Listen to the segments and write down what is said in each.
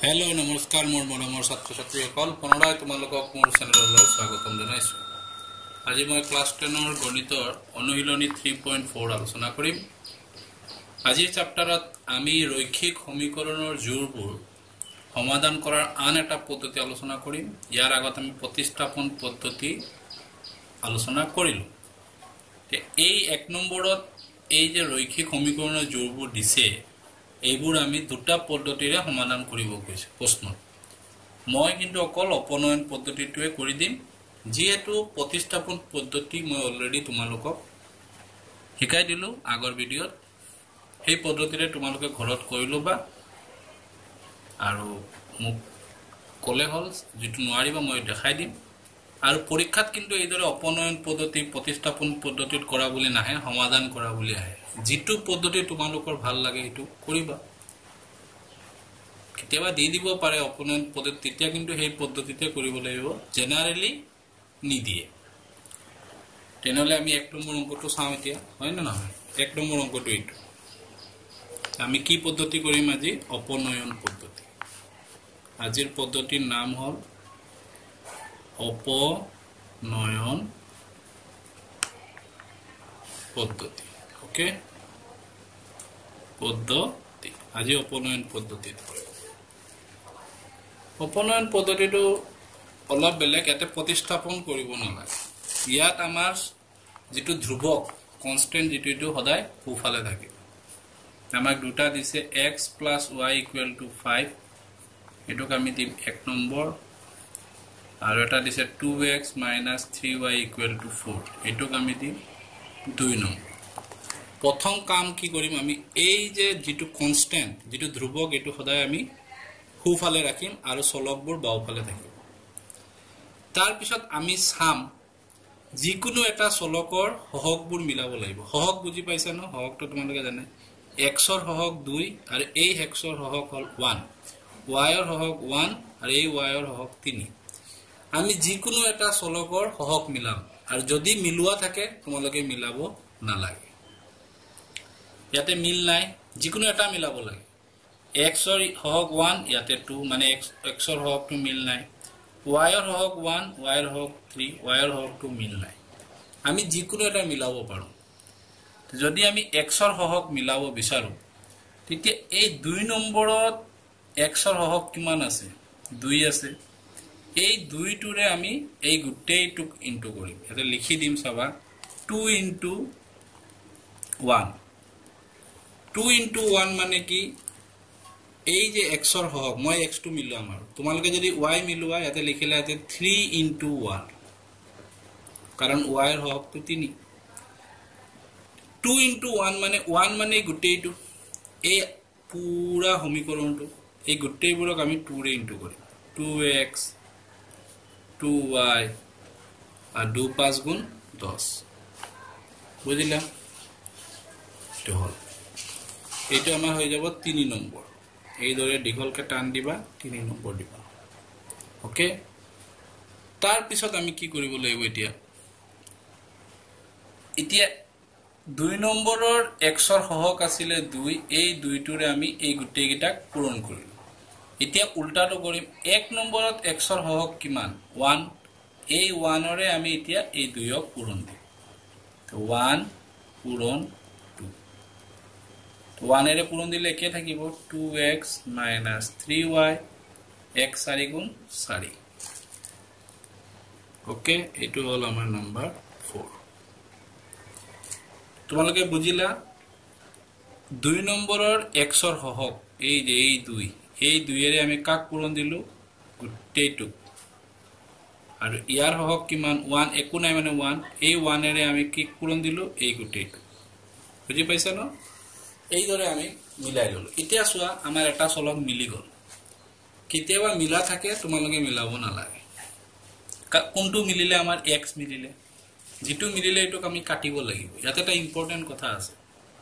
Hello नमस्कार मोर मरমৰ ছাত্ৰ ছাত্ৰীসকল পুনৰাই তোমালোকক মোৰ চেনেললৈ স্বাগতম জনাইছো। আজি মই ক্লাস 10 ৰ গণিতৰ অনুশীলনী 3.4 আলোচনা কৰিম। আজিৰ চেপ্টাৰত আমি ৰৈখিক সমীকৰণৰ জোৰবোৰ সমাধান কৰাৰ আন এটা পদ্ধতি আলোচনা কৰিম। ইয়াৰ আগত আমি প্ৰতিস্থাপন পদ্ধতি আলোচনা কৰিলো। এই এক নম্বৰত এই যে ৰৈখিক সমীকৰণৰ জোৰবোৰ দিছে এইবোৰ আমি দুটা পদ্ধতিৰে সমাধান কৰিব কৈছে প্ৰশ্ন। মই কিন্তু অকল অপনয়ন পদ্ধতিটোৱে কৰি দিম, যেহেতু প্ৰতিস্থাপন পদ্ধতি মই অলৰেডি তোমালোকক শিকাই দিলো আগৰ ভিডিঅ'ত। এই পদ্ধতিৰে তোমালোকে ঘৰত কৰি লবা আৰু মোক কলে হল, যেটো নোৱাৰিবা মই দেখাই দিম। আৰু পৰীক্ষাত কিন্তু এইদৰে অপনয়ন পদ্ধতি প্ৰতিস্থাপন পদ্ধতিত কৰা বুলি নাহে, সমাধান কৰা বুলি আহে। যেটো পদ্ধতি তোমালোকৰ ভাল লাগে এটো কৰিবা। কেতিয়াবা দি দিব পাৰে অপনয়ন পদ্ধতি, তেতিয়া কিন্তু সেই পদ্ধতিতে কৰিব লাগিব, জেনাৰেলি নিদিয়ে। তেনেহলে আমি এক নম্বৰ অংকটো চাওঁ এতিয়া, হয় না নহয়? এক নম্বৰ অংকটো এইটো। আমি কি পদ্ধতি কৰিম আজি? অপনয়ন পদ্ধতি। আজিৰ পদ্ধতিৰ নাম হল অপনয়ন পদ্ধতি। ওকে, পদ্ধতি আজি অপনয়ন পদ্ধতিত কৰিম। অপনয়ন পদ্ধতিটো অলপ বেলেগ, ইয়াতে প্ৰতিস্থাপন কৰিব নালাগে। ইয়াত আমাৰ যেটো ধ্ৰুৱক কনষ্টেন্ট যেটো সদায় সোঁফালে থাকিব। আমাক দুটা দিছে x + y = 5, এটোক আমি দিম এক নম্বৰ, আৰু এটা দিছে 2x - 3y = 4, এটোক আমি দিম 2 নম্বৰ। প্ৰথম কাম কি কৰিম, আমি এই যে যেটো কনষ্টেন্ট যেটো ধ্ৰুৱক এটো সদায় আমি সোঁফালে ৰাখিম আৰু চলকবোৰ বাওঁফালে থাকিব। তাৰ পিছত আমি চাম যিকোনো এটা চলকৰ সহগবোৰ মিলাব লাগিব। সহগ বুজি পাইছা ন? সহগটো তোমালোকে জানে x ৰ সহগ 2 আৰু এই x ৰ সহগ হল 1, y ৰ সহগ 1 আৰু এই y ৰ সহগ 3। আমি যিকোনো এটা চলকৰ সহগ মিলাম, আৰু যদি মিলোৱা থাকে তোমালোকে মিলাব নালাগে। ইয়াতে মিল নাই, যিকোনো এটা মিলাব লাগে। x ৰ সহগ 1, ইয়াতে 2, মানে x ৰ সহগটো মিল নাই। y ৰ সহগ 1, y ৰ সহগ 3, y ৰ সহগটো মিল নাই। আমি যিকোনো এটা মিলাব পাৰো। যদি আমি x ৰ সহগ মিলাব বিচাৰো, তেতিয়া এই 2 নম্বৰত x ৰ সহগ কিমান আছে? 2 আছে। এই 2টোৰে আমি এই গোটেইটোক ইনটু কৰিম। এটা লিখি দিম, চাবা 2 * 1। 2 * 1 মানে কি? এই যে x ৰ সহগ, মই x টো মিলাম, আৰু তোমালোকে যদি y মিলোৱা ইয়াতে লিখিলে আছে 3 * 1, কাৰণ y ৰ সহগটো 3। 2 * 1 মানে 1 মানে গোটেইটো, এই পুৰা সমীকৰণটো, এই গোটেইবোৰক আমি 2 ৰে ইনটু কৰিম। 2x 2y আৰু 2 × 5 = 10। বুজিলা? এইটো হল, এইটো আমাৰ হৈ যাব 3 নম্বৰ। এইদৰে দীঘলকে টান দিবা, 3 নম্বৰ দিবা। ওকে, তাৰ পিছত আমি কি কৰিব লাগিব? এতিয়া 2 নম্বৰৰ x ৰ সহগ আছিলে 2, এই 2টোৰে আমি এই গোটেইকেইটাক পূৰণ কৰিম। এতিয়া উল্টাটো কৰিম, 1 নম্বৰত x ৰ সহগ কিমান? 1, এই 1ৰে আমি এতিয়া এই 2ক পূৰণ দিম। 1 পূৰণ 2, 1 এৰে পূৰণ দিলে একে থাকিব, 2x - 3y, x 4 × 4। ওকে, এইটো হল আমাৰ নম্বৰ 4। তোমালোকে বুজিলা? 2 নম্বৰৰ x ৰ সহগ এই যে এই 2, এই 2ৰে আমি কাক পূৰণ দিলো? গোটেইটোক। আৰু ইয়াৰ সহগ কিমান? 1, একো নাই মানে 1, এই 1ৰে আমি কি পূৰণ দিলো? এই গোটেইটো। বুজি পাইছা ন? এইদৰে আমি মিলাই ললো। এতিয়া চোৱা, আমাৰ এটা চলক মিলি গল। কেতিয়াবা মিলা থাকে, তোমালোকে মিলাব নালাগে। কোনটো মিলিলে? আমাৰ x মিলিলে। যেটো মিলিলে এটোক আমি কাটিব লাগিব। ইয়াতে এটা ইম্পৰ্টেন্ট কথা আছে।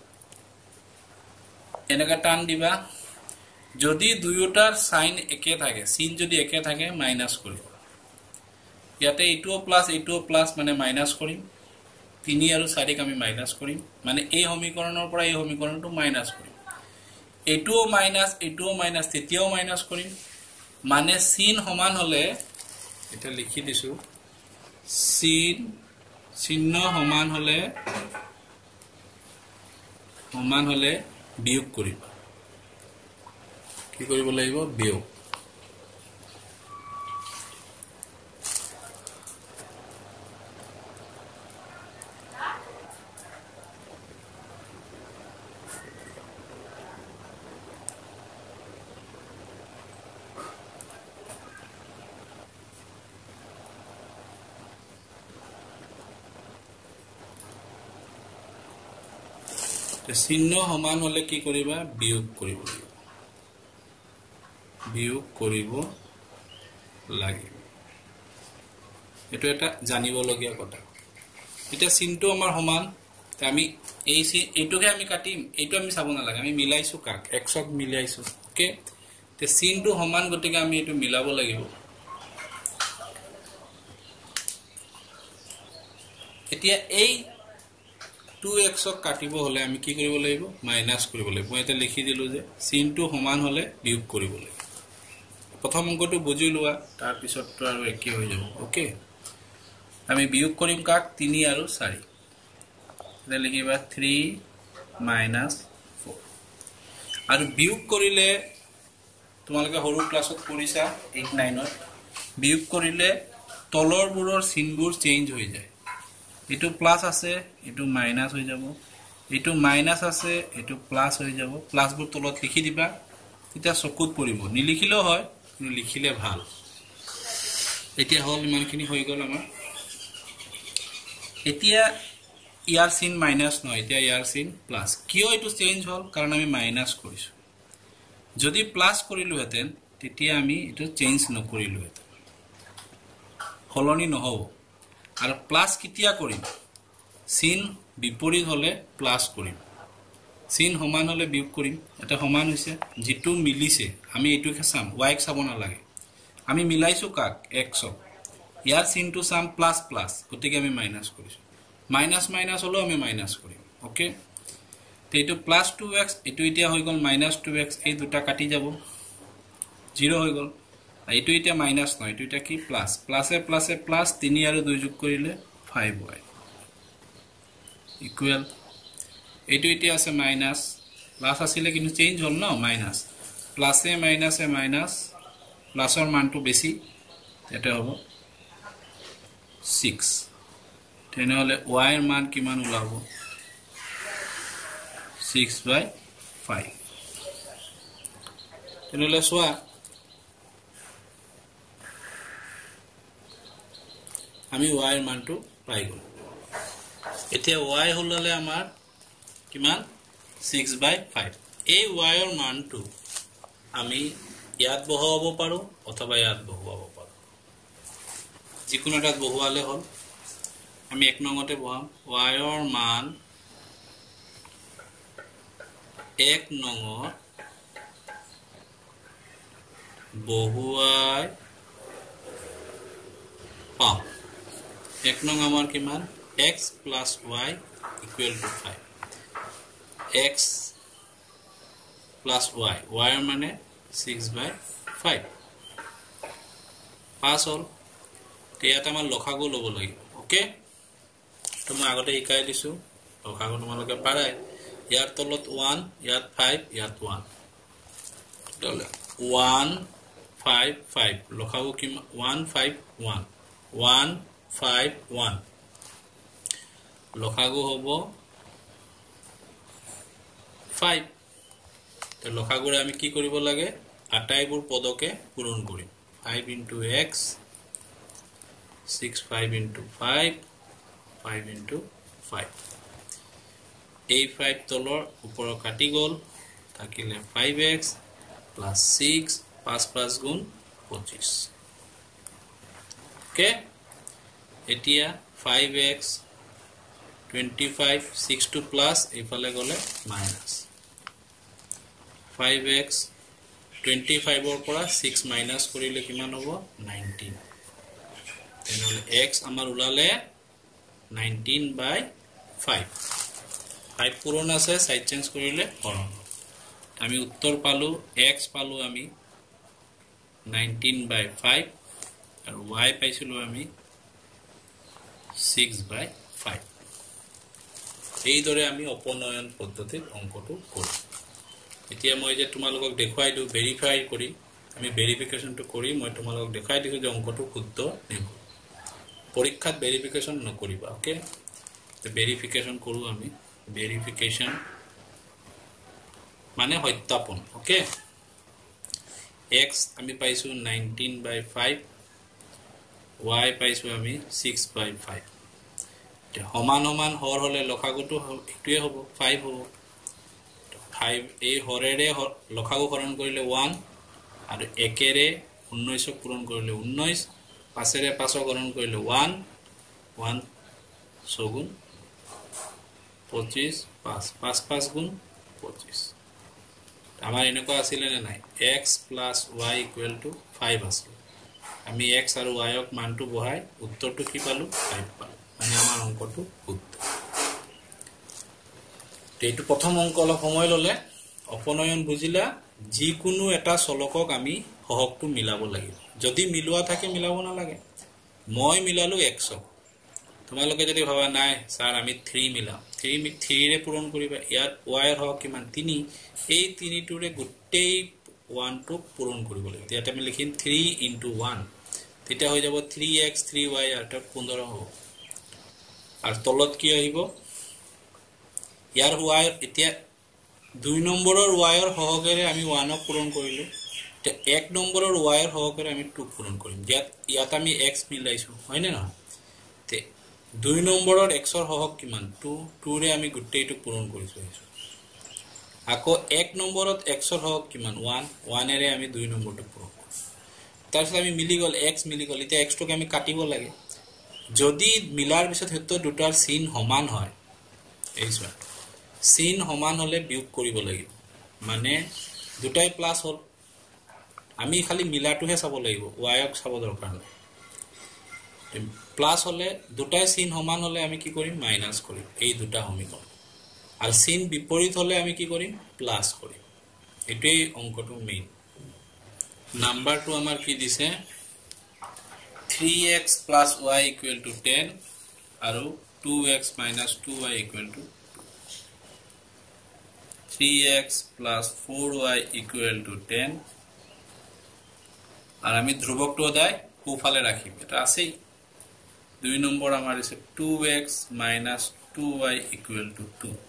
এনেকা টান দিবা, যদি দুয়োটাৰ সাইন একে থাকে, চিন যদি একে থাকে, মাইনাস কৰিব। ইয়াতে এইটোও প্লাস এইটোও প্লাস, মানে মাইনাস কৰিম। 3 আৰু 4ক আমি মাইনাস কৰিম, মানে এই সমীকৰণৰ পৰা এই সমীকৰণটো মাইনাস কৰিম। এটুও মাইনাস তৃতীয়ও মাইনাস কৰিম মানে চিন সমান হলে এটা লিখি দিছো চিহ্ন সমান হলে বিয়োগ কৰিবা কি কৰিব লাগিব বিয়োগ চিহ্ন সমান হলে কি কৰিবা বিয়োগ কৰিব লাগিব এটো এটা জানিবলগীয়া কথা এটা চিহ্নটো আমাৰ সমান তে আমি এইটোকে আমি কাটিম এইটো আমি চাব নালাগে আমি মিলাইছো কাক x ক মিলাইছো ওকে তে চিহ্নটো সমান গতিকে আমি এটো মিলাব লাগিব এতিয়া এই 2x ক কাটিব হলে আমি কি কৰিব লাগিব মাইনাস কৰিব লাগিব মই এটা লিখি দিলো যে চিহ্নটো সমান হলে বিয়োগ কৰিব লাগিব প্ৰথম অংকটো বুজি লোৱা তাৰ পিছতটো আৰু একে হৈ যাব ওকে আমি বিয়োগ কৰিম কাক 3 আৰু 4 এটা লিখিবা 3 - 4 আৰু বিয়োগ কৰিলে তোমালোকে সৰু ক্লাছত কৰিছা 8 9 ত বিয়োগ কৰিলে তলৰবোৰৰ চিহ্নবোৰ চেঞ্জ হৈ যায় এটো প্লাস আছে এটো মাইনাস হৈ যাব এটো মাইনাস আছে এটো প্লাস হৈ যাব প্লাসবোৰ তলত লিখি দিবা এটা চকুত পৰিব নিলিখিলেও হয় কিন্তু লিখিলে ভাল এতিয়া হল ইমানখিনি হৈ গল আমাৰ এতিয়া ইয়াৰ চিন মাইনাস নহয় এতিয়া ইয়াৰ চিন প্লাস কিয় এটো চেঞ্জ হল কাৰণ আমি মাইনাস কৰিছো যদি প্লাস কৰিলো হেতেন তেতিয়া আমি এটো চেঞ্জ নকৰিলো হেতেন হলনি নহব আৰু প্লাস কিতিয়া কৰিম চিন বিপৰীত হলে প্লাস কৰিম চিন সমান হলে বিয়োগ কৰিম এটা সমান হৈছে যেটো মিলিছে আমি এটোকে চাম y ক চাব নালাগে আমি মিলাইছো কাক x ক ইয়াৰ চিনটো চাম প্লাস প্লাস গতিকে আমি মাইনাস কৰিছো মাইনাস মাইনাস হলো আমি মাইনাস কৰিম ওকে তে এটো প্লাস 2x এটো এতিয়া হৈ গল মাইনাস 2x এই দুটা কাটি যাব 0 হৈ গল এইটো এটা মাইনাস নহয় এইটো এটা কি প্লাস প্লাসে প্লাসে প্লাস 3 আৰু 2 যোগ কৰিলে 5y ইকুয়াল এইটো এতিয়া আছে মাইনাস প্লাস আছিল কিন্তু চেঞ্জ হল ন মাইনাস প্লাসে মাইনাসে মাইনাস প্লাসৰ মানটো বেছি এটা হ'ব 6 তেনেহলে y এর মান কিমান ওলাব 6/5 তেনেহলে সোয়া আমি y এর মানটো পাই গল এতিয়া y হললে আমাৰ কিমান 6/5 এই y এর মানটো আমি ইয়াত বহাব পাৰো অথবা ইয়াত বহাব পাৰো যিকোনো এটাত বহালে হল আমি এক নংতে বহাম y এর মান 1 নংত বহুৱাই পাম 1 নং আমাৰ কিমান x plus y equal to 5 x plus y y মানে 6/5 পাস হল ইয়াত আমাৰ লখাগু লব লাগিব ওকে তো মই আগতে শিকাই দিছো লখাগু তোমালোকে পাৰাই ইয়াৰ তলত 1 ইয়াত 5 ইয়াত 1 তলে 1 5 5 লখাগু কি 1 5 1 1 5 1 লখাগু হব 5 তো লখাগুৰে আমি কি কৰিব লাগে আটাইবোৰ পদকে পূৰণ কৰিম 5 into x 6 5 into 5 5 into 5 এই 5 তলৰ ওপৰ কাটি গল থাকিলে 5x plus 6 5 5 গুণ 25 ওকে এতিয়া 5x 25 6 to plus এফালে গলে মাইনাস 5x 25 ৰ পৰা 6 মাইনাস কৰিলে কিমান হ'ব 19 তেনেহলে x আমাৰ উলালে 19/5 5 পূৰণ আছে সাইড চেঞ্জ কৰিলে হৰণ আমি উত্তৰ পালো x পালো আমি 19/5 আৰু y পাইছিলো আমি 6/5 এই দৰে আমি অপনয়ন পদ্ধতিত অঙ্কটো কৰো এতিয়া মই যে তোমালোকক দেখাই দিও ভেৰিফাই কৰি আমি ভেৰিফিকেশনটো কৰি মই তোমালোকক দেখাই দিছো যে অঙ্কটো শুদ্ধ নেব পৰীক্ষাত ভেৰিফিকেশন নকৰিবা ওকে তো ভেৰিফিকেশন কৰো আমি ভেৰিফিকেশন মানে সত্যাপন ওকে x আমি পাইছো 19/5 y পাইছো আমি 6/5 তে সমান সমান হৰ হলে লসাগুটো এটোৱে হ'ব 5 হ'ব 5 এই হৰেৰে লসাগু হৰণ কৰিলে 1 আৰু একেৰে 19ক পূৰণ কৰিলে 19 পাঁচেৰে 5ক হৰণ কৰিলে 1 1 6 25 5 5 5 গুণ 25 আমাৰ এনেকুৱা আছিল নে নাই x + y = 5 আছিল আমি x আৰু y ক মানটো বহাই উত্তৰটো কি পালো 5 পালো মানে আমাৰ অঙ্কটো শুদ্ধ এইটো প্ৰথম অঙ্ক অলপ সময় ললে অপনয়ন বুজিলা যিকোনো এটা চলকক আমি হহকটো মিলাব লাগিব যদি মিলোৱা থাকে মিলাব না লাগে মই মিলালো x তোমালোকে যদি ভাবা নাই স্যার আমি 3 মিলাম 3 ৰে পূৰণ কৰিবা ইয়াৰ y ৰ হক কিমান 3 এই 3 টোৰে গুটেই 1 টো পূৰণ কৰিব লাগিব ইয়াত আমি লিখিম 3 * 1 তেতিয়া হৈ যাব 3x 3y অৰ্থাৎ 15 হ'ব আর তলত কি আহিব ইয়াৰ y এতিয়া 2 নম্বৰৰ y ৰ হহকেৰে আমি 1 ক পূৰণ কৰিলো তে 1 নম্বৰৰ y ৰ হহকেৰে আমি 2 পূৰণ কৰিম ইয়াত আমি x মিলাইছো হয় না নহয় তে 2 নম্বৰৰ x ৰ হহক কিমান 2 ৰে আমি গুটেইটো পূৰণ কৰিছো আকৌ 1 নম্বৰত x ৰ হহক কিমান 1 ৰে আমি 2 নম্বৰটো পূৰণ কৰিছো তাৰপিছত আমি মিলি গল x মিলি গল এতিয়া x টোক আমি কাটিব লাগে যদি মিলাৰ পিছত হেতু দুটাৰ চিন সমান হয় এই চোৱা চিন সমান হলে বিয়োগ কৰিব লাগিব মানে দুটাই প্লাস হল আমি খালি মিলাটোহে চাব লাগিব y ক চাব দৰকাৰ নাই প্লাস হলে দুটাই চিন সমান হলে আমি কি কৰিম মাইনাস কৰিম এই দুটা সমীকৰণ আর চিন বিপরীত হলে আমি কি কৰিম প্লাস কৰিম এটাই অঙ্কটো মেইন নাম্বাৰটো আমাৰ কি দিছে 3x + y = 10 আৰু 2x - 2y = 2 3x + 4y = 10 আর আমি ধ্রুবকটো সদায় সোঁফালে ৰাখিম এটা আছেই 2 নম্বৰ আমাৰ আছে 2x - 2y = 2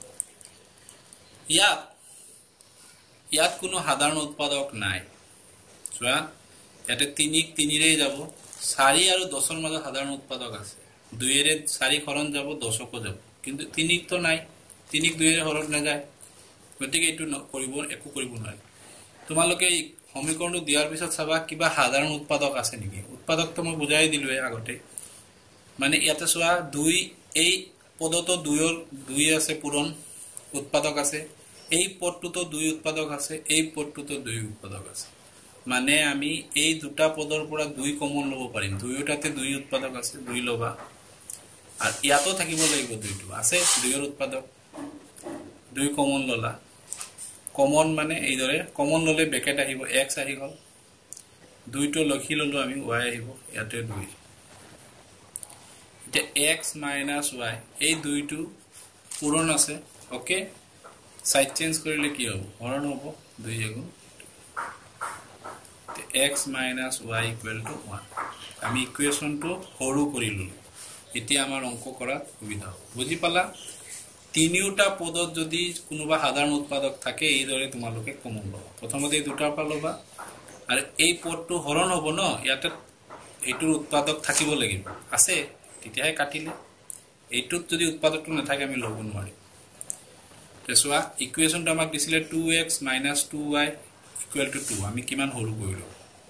ইয়াত কোনো সাধাৰণ উৎপাদক নাই চোৱা ইয়াতে 3ক 3 ৰে যাব 4 আৰু 10 ৰ মাজত সাধাৰণ উৎপাদক আছে 2 ৰে 4 হৰণ যাব 10 কো যাব কিন্তু 3ক তো নাই 3ক 2 ৰে হৰণ না যায় গতিকে এটো কৰিব একো কৰিব নাই তোমালোকে সমীকৰণটো দিয়াৰ পিছত চাবা কিবা সাধাৰণ উৎপাদক আছে নেকি উৎপাদক তো মই বুজাই দিলো আগতে মানে ইয়াতে চোৱা 2 এই পদটো 2 আছে পূৰণ উৎপাদক আছে এই পদটোতো 2 উৎপাদক আছে এই পদটোতো 2 উৎপাদক আছে মানে আমি এই দুটা পদৰ পৰা 2 কমন লব পাৰিম দুয়োটাতে 2 উৎপাদক আছে 2 লবা আর ইয়াতো থাকিব লাগিব 2টো আছে 2 ৰ উৎপাদক 2 কমন ললা কমন মানে এই দৰে কমন ললে ব্ৰেকেট আহিব x আহি গল 2টো লখি ললো আমি y আহিব ইয়াতে 2 এটা x - y এই 2টো পূৰণ আছে ওকে সাইড চেঞ্জ কৰিলে কি হ'ব হৰণ হ'ব 2 গুণ তে x - y = 1 আমি ইকুৱেশনটো সৰু কৰিলো এতিয়া আমাৰ অঙ্ক কৰাত সুবিধা হ'ব বুজি পালা তিনিওটা পদত যদি কোনোবা সাধাৰণ উৎপাদক থাকে এই দৰে তোমালোকে কমন লবা প্ৰথমতে এই দুটাৰ পৰা লবা আৰু এই পদটো হৰণ হ'ব ন ইয়াতে এইটোৰ উৎপাদক থাকিব লাগিব আছে তেতিয়াহে কাটিলে এইটোত যদি উৎপাদকটো নাথাকে আমি লব নোৱাৰিম তেছোৱা ইকুৱেশনটো আমাক দিছিলে 2x - 2y = 2 আমি কিমান সৰু কৰিলো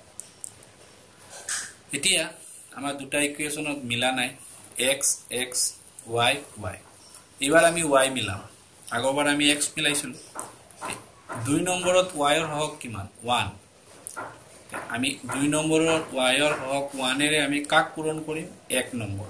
এতিয়া আমাৰ দুটা ইকুৱেশনত মিলা নাই x x y y এবাৰ আমি y মিলাম আগৰবাৰ আমি x মিলাইছিল 2 নম্বৰত y ৰ হক কিমান 1 আমি 2 নম্বৰৰ y ৰ হক 1 ৰে আমি কাক পূৰণ কৰিম 1 নম্বৰ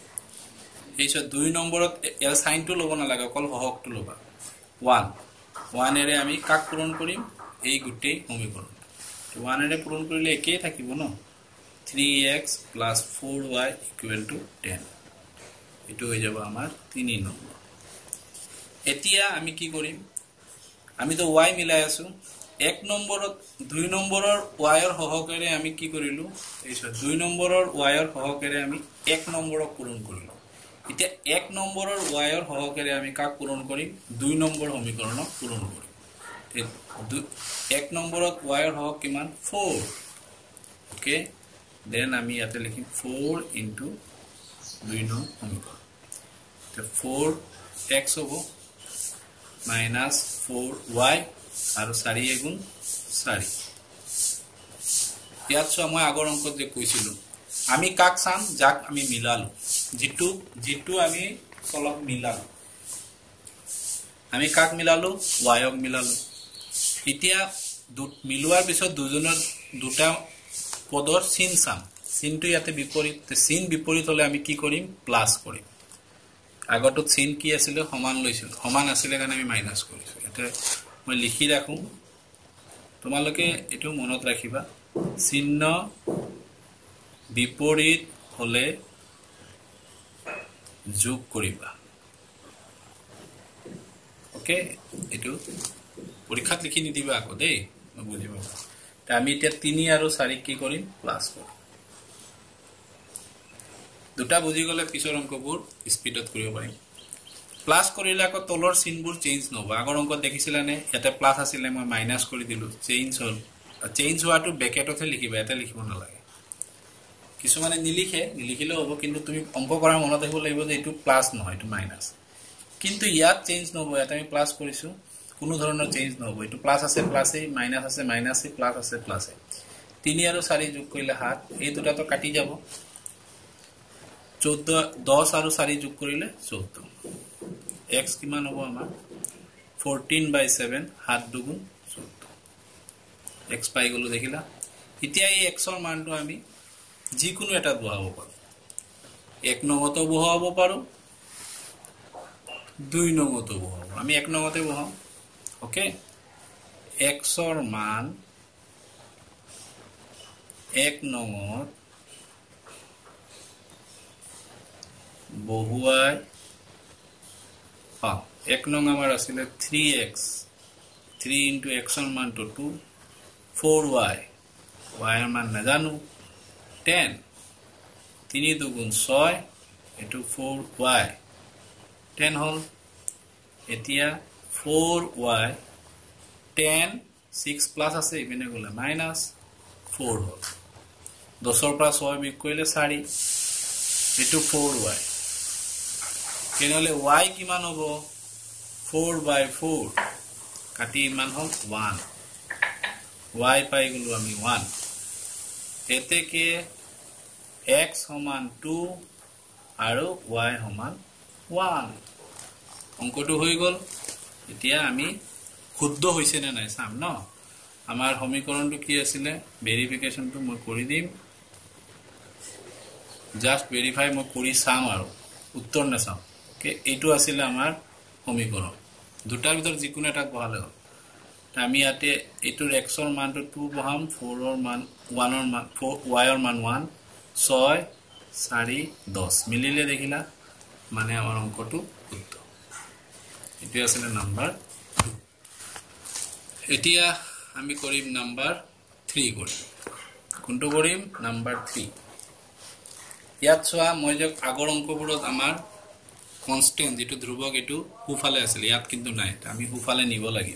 এইছ 2 নম্বৰত ইয়াৰ সাইনটো লব না লাগে অকল হকটো লবা 1 1 এৰে আমি কাক পূৰণ কৰিম এই গুটেই সমীকৰণ 1 এৰে পূৰণ কৰিলে একেই থাকিব ন 3x + 4y = 10 এটো হৈ যাব আমাৰ 3 নম্বৰ এতিয়া আমি কি কৰিম আমি তো y মিলাই আছো 1 নম্বৰত 2 নম্বৰৰ y ৰ সহকাৰে আমি কি কৰিলো এই 2 নম্বৰৰ y ৰ সহকাৰে আমি 1 নম্বৰক পূৰণ কৰিলো এতিয়া 1 নম্বৰৰ y ৰ সহকাৰে আমি কাক পূৰণ কৰিম 2 নম্বৰ সমীকৰণক পূৰণ কৰিম 1 নম্বৰত y ৰ সহগ কিমান 4 ওকে দেন আমি ইয়াতে লিখিম 4 * 2 নং সমীকৰণ তে 4x হ'ব -4y আৰু 4 গুণ 4 ইয়াত সো মই আগৰ অংকত যে কৈছিলো আমি কাক চাম যাক আমি মিলালো জিটু আমি চলক মিলালো আমি কাক মিলালো y ক মিলালো এতিয়া মিলোৱাৰ পিছত দুজনৰ দুটা পদৰ চিন চাম চিনটো ইয়াতে বিপৰীত চিন বিপৰীত হলে আমি কি কৰিম প্লাস কৰিম আগতো চিন কি আছিল সমান লৈছিল সমান আছিল কাৰণে আমি মাইনাস কৰিছো এটা মই লিখি ৰাখো তোমালোকে এটো মনত ৰাখিবা চিহ্ন বিপৰীত হলে যোগ কৰিবা ওকে এটো পৰীক্ষাত লিখি নিদিবা আকৌ দেই মই বুজিবা তা আমি এতিয়া 3 আৰু 4 কি কৰিম প্লাস কৰিম দুটা বুজি গলে পিছৰ অংকবোৰ স্পিডত কৰিব পাৰিম প্লাস কৰিলে আকৌ তলৰ চিনবোৰ চেঞ্জ নহব আগৰ অংকত দেখিছিলানে ইয়াতে প্লাস আছিল মই মাইনাস কৰি দিলো চেঞ্জ হল চেঞ্জ হোৱাটো ব্ৰেকেটতে লিখিবা এটা লিখিব নালাগে কিছু মানে নিলিখিলে হ'ব কিন্তু তুমি অংক কৰা মনত ৰাখিব লাগিব যে এটো প্লাস নহয় এটো মাইনাস কিন্তু ইয়াত চেঞ্জ নহব এটা আমি প্লাস কৰিছো কোনো ধৰণৰ চেঞ্জ নহব এটো প্লাস আছে প্লাসে মাইনাস আছে মাইনাসে প্লাস আছে প্লাসে 3 আৰু 4 যোগ কৰিলে 7 এই দুটা তো কাটি যাব 14 10 আৰু 4 যোগ কৰিলে 14 x কিমান হ'ব আমাৰ 14/7 7 দুগুণ 14 x পাই গলো দেখিলা এতিয়া এই x ৰ মানটো আমি যিকোনো এটা বহাব পাৰো 1 নংতো বহাব পাৰো 2 নংতো বহাব আমি 1 নংতে বহাম ওকে x ৰ মান 1 নংত বহুৱাই 1 নং আমাৰ আছিল 3x 3 * x ৰ মান তো 2 4y y ৰ মান নাজানো 10 3 দুগুণ 6 এটো 4y 10 হল এতিয়া 4y 10 6 প্লাস আছে ইপিনে গলে মাইনাস 4 হল 10 ৰ পৰা 6 বিয়োগ কৰিলে 4 এটো 4y কেনলে y কিমান হ'ব 4/4 কাটি ইমান হল 1 y পাই গলো আমি 1 এতে কে x সমান 2 আৰু y সমান 1 অংকটো হৈ গল এতিয়া আমি শুদ্ধ হৈছে না নাই চাম ন আমাৰ সমীকৰণটো কি আছিল ভেৰিফিকেশনটো মই কৰি দিম জাস্ট ভেৰিফাই মই কৰি চাম আৰু উত্তৰ না চাম কে এটো আছিল আমাৰ সমীকৰণ দুটাৰ ভিতৰ যিকোনো এটা বহালে হ'ল আমি ইয়াতে এটোৰ x ৰ মানটো 2 বহাম 4 ৰ মান 1 ৰ মান 4 y ৰ মান 1 6 4 10 মিলিলে দেখিলা মানে আমাৰ অংকটো শুদ্ধ এটো আছিল নাম্বার 2 এতিয়া আমি কৰিম নাম্বার 3 কৰিম কোনটো কৰিম নাম্বার 3 ইয়াত সোয়া মই যে আগৰ অংকবোৰত আমাৰ কনস্ট্যান্ট যেটো ধ্ৰুবক এটো হুফালে আছিল ইয়াত কিন্তু নাই আমি হুফালে নিব লাগিব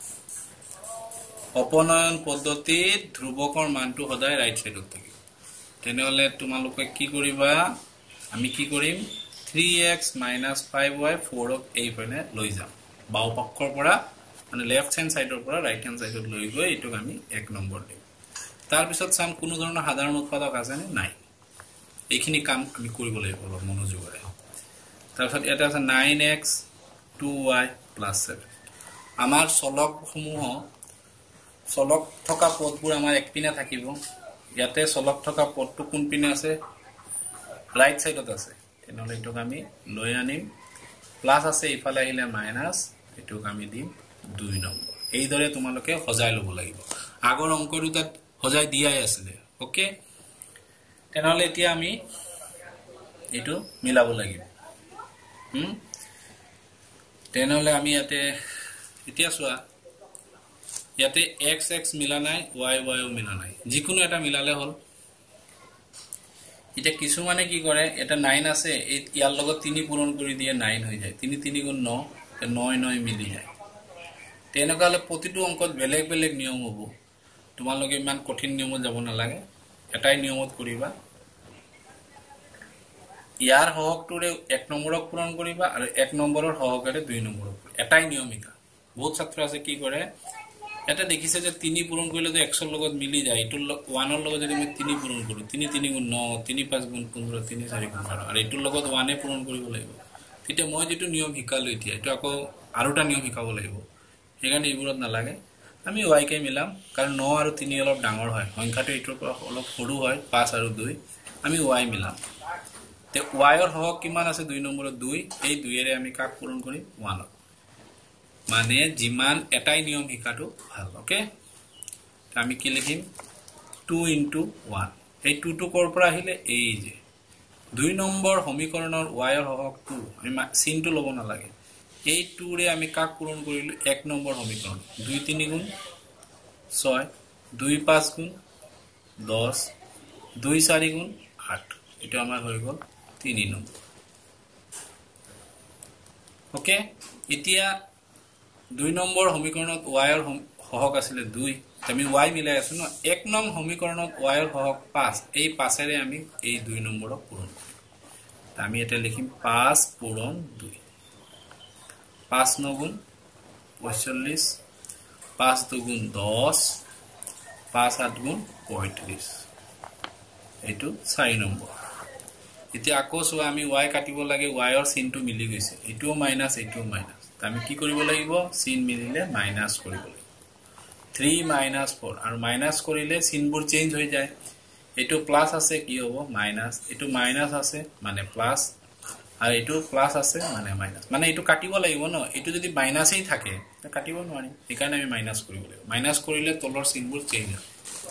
অপনয়ন পদ্ধতিত ধ্ৰুবকৰ মানটো সদায় ৰাইট সাইডত থাকিব তেনেহলে তোমালোকে কি কৰিবা আমি কি কৰিম 3x - 5y 4 ক এই পনে লৈ যাম বাও পক্ষৰ পৰা মানে লেফট হ্যান্ড সাইডৰ পৰা ৰাইট হ্যান্ড সাইডত লৈ গৈ এটোক আমি 1 নম্বৰ দিম তাৰ পিছত চাম কোনো ধৰণৰ সাধাৰণ উৎপাদক আছে নে নাই এইখিনি কাম আমি কৰিব লাগিব মনোযোগৰে তাৰপিছত এটা আছে 9x 2y + 7 আমাৰ চলক সমূহ চলক থকা পদবোৰ আমাৰ এক পিনে থাকিব ইয়াতে চলক থকা পদটো কোন পিনে আছে রাইট সাইডত আছে তেনেহলে এটোক আমি লৈ আনিম প্লাস আছে ইফালে আহিলে মাইনাস এটোক আমি দিম 2 নম্বৰ এইদৰে তোমালোকে সজাই ল'ব লাগিব আগৰ অংক দুটাত সজাই দিয়াই আছিল ওকে তেনেহলে এতিয়া আমি এটো মিলাব লাগিব তেনেহলে আমি ইয়াতে এতিয়া চোৱা ইয়াতে x x মিলা নাই y y ও মিলা নাই যিকোনো এটা মিলালে হল এটা কিছু মানে কি কৰে এটা 9 আছে ইয়াৰ লগত 3 পূৰণ কৰি দিয়ে 9 হৈ যায় 3 3 গুণ 9 তে 9 9 মিলি যায় তেনেকালে প্ৰতিটো অংকত বেলেগ বেলেগ নিয়ম হ'ব তোমালোকে ইমান কঠিন নিয়মত যাব নালাগে এটাই নিয়মত কৰিবা ইয়াৰ হহকটোৰে 1 নম্বৰক পূৰণ কৰিবা আৰু 1 নম্বৰৰ হহকৰে 2 নম্বৰক এটাই নিয়মিকা বহুত ছাত্ৰ আছে কি কৰে এটা দেখিছে যে 3 পূৰণ কৰিলে তো x ৰ লগত মিলি যায় ইটোৰ 1 ৰ লগত যদি আমি 3 পূৰণ কৰো 3 3 গুণ 9 3 5 গুণ 15 3 4 গুণ 12 আৰু ইটোৰ লগত 1 এ পূৰণ কৰিব লাগিব তেতিয়া মই যেটো নিয়ম শিকালো এতিয়া এটো আকৌ আৰুটা নিয়ম শিকাব লাগিব হেগানে ইবোৰত নালাগে আমি y কে মিলাম কাৰণ 9 আৰু 3 অলপ ডাঙৰ হয় সংখ্যাটো ইটোৰ পৰা অলপ সৰু হয় 5 আৰু 2 আমি y মিলাম তে y ৰ হক কিমান আছে 2 নম্বৰত 2 এই 2 এৰে আমি কাক পূৰণ কৰিম 1 মানে জিমান এটাই নিয়ম শিকাটো ভাল ওকে আমি কি লিখিম 2 * 1 এই 2 টো কৰ পৰা আহিলে এই যে 2 নম্বৰ সমীকৰণৰ y ৰ হক 2 আমি চিনটো লব নালাগে এই 2 ৰে আমি কাক পূৰণ কৰিলো 1 নম্বৰ সমীকৰণ 2 3 গুণ 6 2 5 গুণ 10 2 4 গুণ 8 এটা আমাৰ হৈ গল 3 নম্বৰ ওকে এতিয়া 2 নম্বৰ সমীকৰণত y ৰ হহক আছিল 2 আমি y মিলাই আছো ন 1 নং সমীকৰণত y ৰ হহক 5 এই 5 এৰে আমি এই 2 নম্বৰক পূৰণ কৰিম আমি এটা লিখিম 5 পূৰণ 2 5 9 গুণ 45 5 2 গুণ 10 5 8 গুণ 35 এইটো 4 নম্বৰ এতিয়া আকৌ চোৱা আমি y কাটিব লাগে y ৰ চিনটো মিলি গৈছে এটোও মাইনাস এটোও মাইনাস আমি কি কৰিব লাগিব চিন মিলিলে মাইনাস কৰিব লাগিব 3 - 4 আৰু মাইনাস কৰিলে চিনবোৰ চেঞ্জ হৈ যায় এটো প্লাস আছে কি হ'ব মাইনাস এটো মাইনাস আছে মানে প্লাস আৰু এটো প্লাস আছে মানে মাইনাস মানে এটো কাটিব লাগিব ন এটো যদি মাইনাসই থাকে তে কাটিব নোৱাৰি একাৰণে আমি মাইনাস কৰিব লাগিব মাইনাস কৰিলে তলৰ চিনবোৰ চেঞ্জ হয়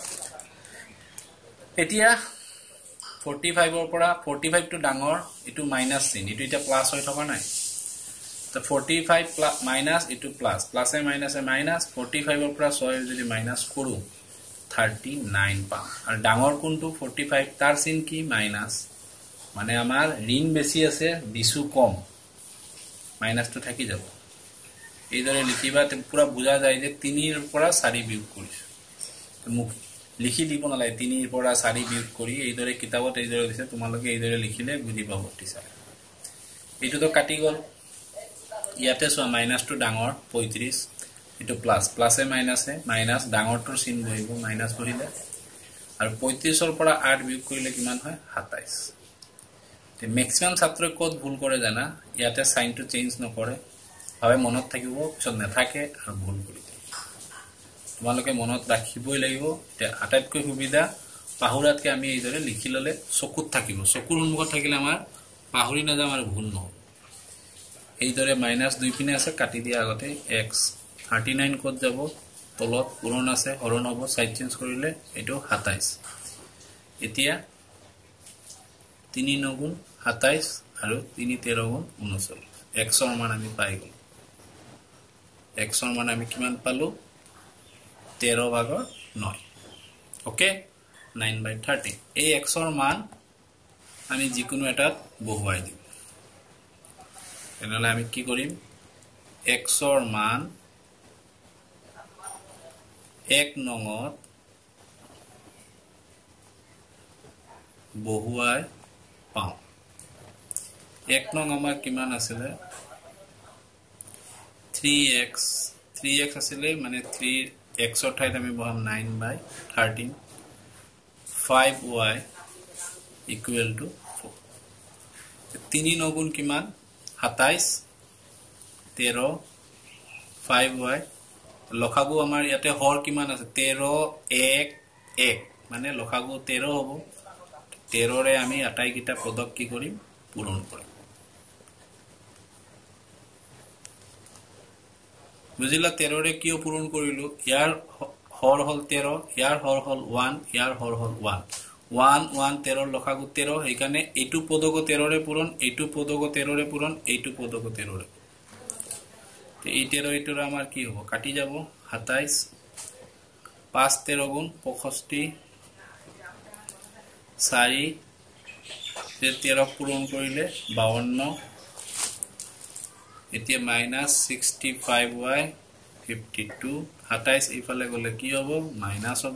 এতিয়া 45 ৰ পৰা 45 টো ডাঙৰ এটো মাইনাস চিন এটো এটা প্লাস হৈ থকা নাই তো 45 প্লাস মাইনাস ইটো প্লাস প্লাসে মাইনাসে মাইনাস 45 ৰ পৰা 6 যদি মাইনাস কৰো 39 পাম আৰু ডাঙৰ কোনটো 45 তাৰ চিন কি মাইনাস মানে আমাৰ ঋণ বেছি আছে বিসু কম মাইনাসটো থাকি যাব এইদৰে লিখিবা তে পুৰা বুজা যায় যে 3 ৰ পৰা 4 বিয়োগ কৰিছো মুখ লিখি দিব নালাগে 3 ৰ পৰা 4 বিয়োগ কৰি এইদৰে কিতাপত এইদৰে দিছে তোমালোকে এইদৰে লিখিলে বুজি পাব টিচাৰ এইটো তো কাটি গল ইয়াতে সোয়া মাইনাস টু ডাঙৰ 35 এটো প্লাস প্লাসে মাইনাসে মাইনাস ডাঙৰটোৰ চিন বহিব মাইনাস বহিলে আৰু 35 ৰ পৰা 8 বিয়োগ কৰিলে কিমান হয় 27 তে ম্যাক্সিমাম ছাত্ৰই কত ভুল কৰে জানা ইয়াতে সাইনটো চেঞ্জ নকৰে ভাবে মনত থাকিব পিছত নাথাকে আৰু ভুল কৰি দিয়ে তোমালোকে মনত ৰাখিবই লাগিব তে আটাইতকৈ সুবিধা পাহুৰাতকে আমি এইদৰে লিখি ললে চকুত থাকিব চকুৰ সন্মুখত থাকিলে আমাৰ পাহুৰি নাযাম আৰু ভুল নহয় এইদৰে মাইনাস 2 পিনে আছে কাটি দিয়া আগতে x 39 কত যাব তলত পূৰণ আছে হৰণ হ'ব সাইড চেঞ্জ কৰিলে এটো 27 এতিয়া 3 9 গুণ 27 আৰু 3 13 গুণ 39 x ৰ মান আমি পাই গলো x ৰ মান আমি কিমান পালো 13 ভাগৰ 9 ওকে 9/30 এই x ৰ মান আমি যিকোনো এটাত বহুৱাই দিম তেনেহলে আমি কি কৰিম x ৰ মান 1 নঙত বহুৱাই পাওঁ 1 নং আমাৰ কিমান আছিল 3x আছিল মানে 3x ৰ ঠাইত আমি বহাম 9/13 5y = 4 3 9 কিমান 27 13 5y লখাগু আমাৰ ইয়াতে হৰ কিমান আছে 13 1 1 মানে লখাগু 13 হ'ব 13 ৰে আমি আটাই কিটা পদক কি কৰিম পূৰণ কৰিম বুজিলা 13 ৰে কিয় পূৰণ কৰিলো ইয়াৰ হৰ হল 13 ইয়াৰ হৰ হল 1 ইয়াৰ হৰ হল 1 1 1 13 লখাগু 13 সেইকাৰণে এইটো পদক 13 ৰে পূৰণ এইটো পদক 13 ৰে পূৰণ এইটো পদক 13 ৰে তে এই 13 এইটোৰ আমাৰ কি হ'ব কাটি যাব 27 5 13 গুণ 65 4 13 পূৰণ কৰিলে 52 এতিয়া -65y 52 27 ইফালে গলে কি হ'ব মাইনাস হ'ব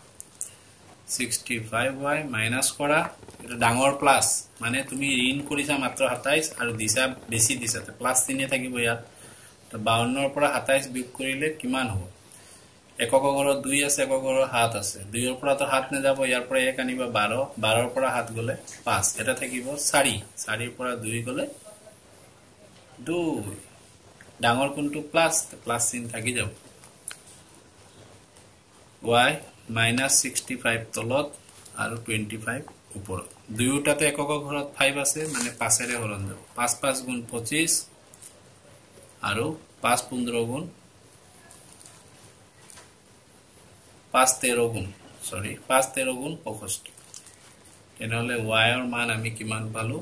65y মাইনাস কৰা এটা ডাঙৰ প্লাস মানে তুমি ঋণ কৰিছা মাত্ৰ 27 আৰু দিছা বেছি দিছা তে প্লাস চিহ্ন থাকিব ইয়াত তো 52 ৰ পৰা 27 বিয়োগ কৰিলে কিমান হ'ব একক ঘৰত 2 আছে একক ঘৰত 7 আছে 2 ৰ পৰা তো 7 নে যাব ইয়াৰ পৰা 1 আনিবা 12 12 ৰ পৰা 7 গলে 5 এটা থাকিব 4 4 ৰ পৰা 2 গলে 2 ডাঙৰ কোনটো প্লাস প্লাস চিহ্ন থাকি যাব y -65 তলত আৰু 25 ওপৰত দুয়োটাতে একক ঘৰত 5 আছে মানে 5 ৰে হৰণ যাব 5 5 গুণ 25 আৰু 5 15 গুণ 5 13 গুণ 65 তেনেহলে y ৰ মান আমি কিমান পালো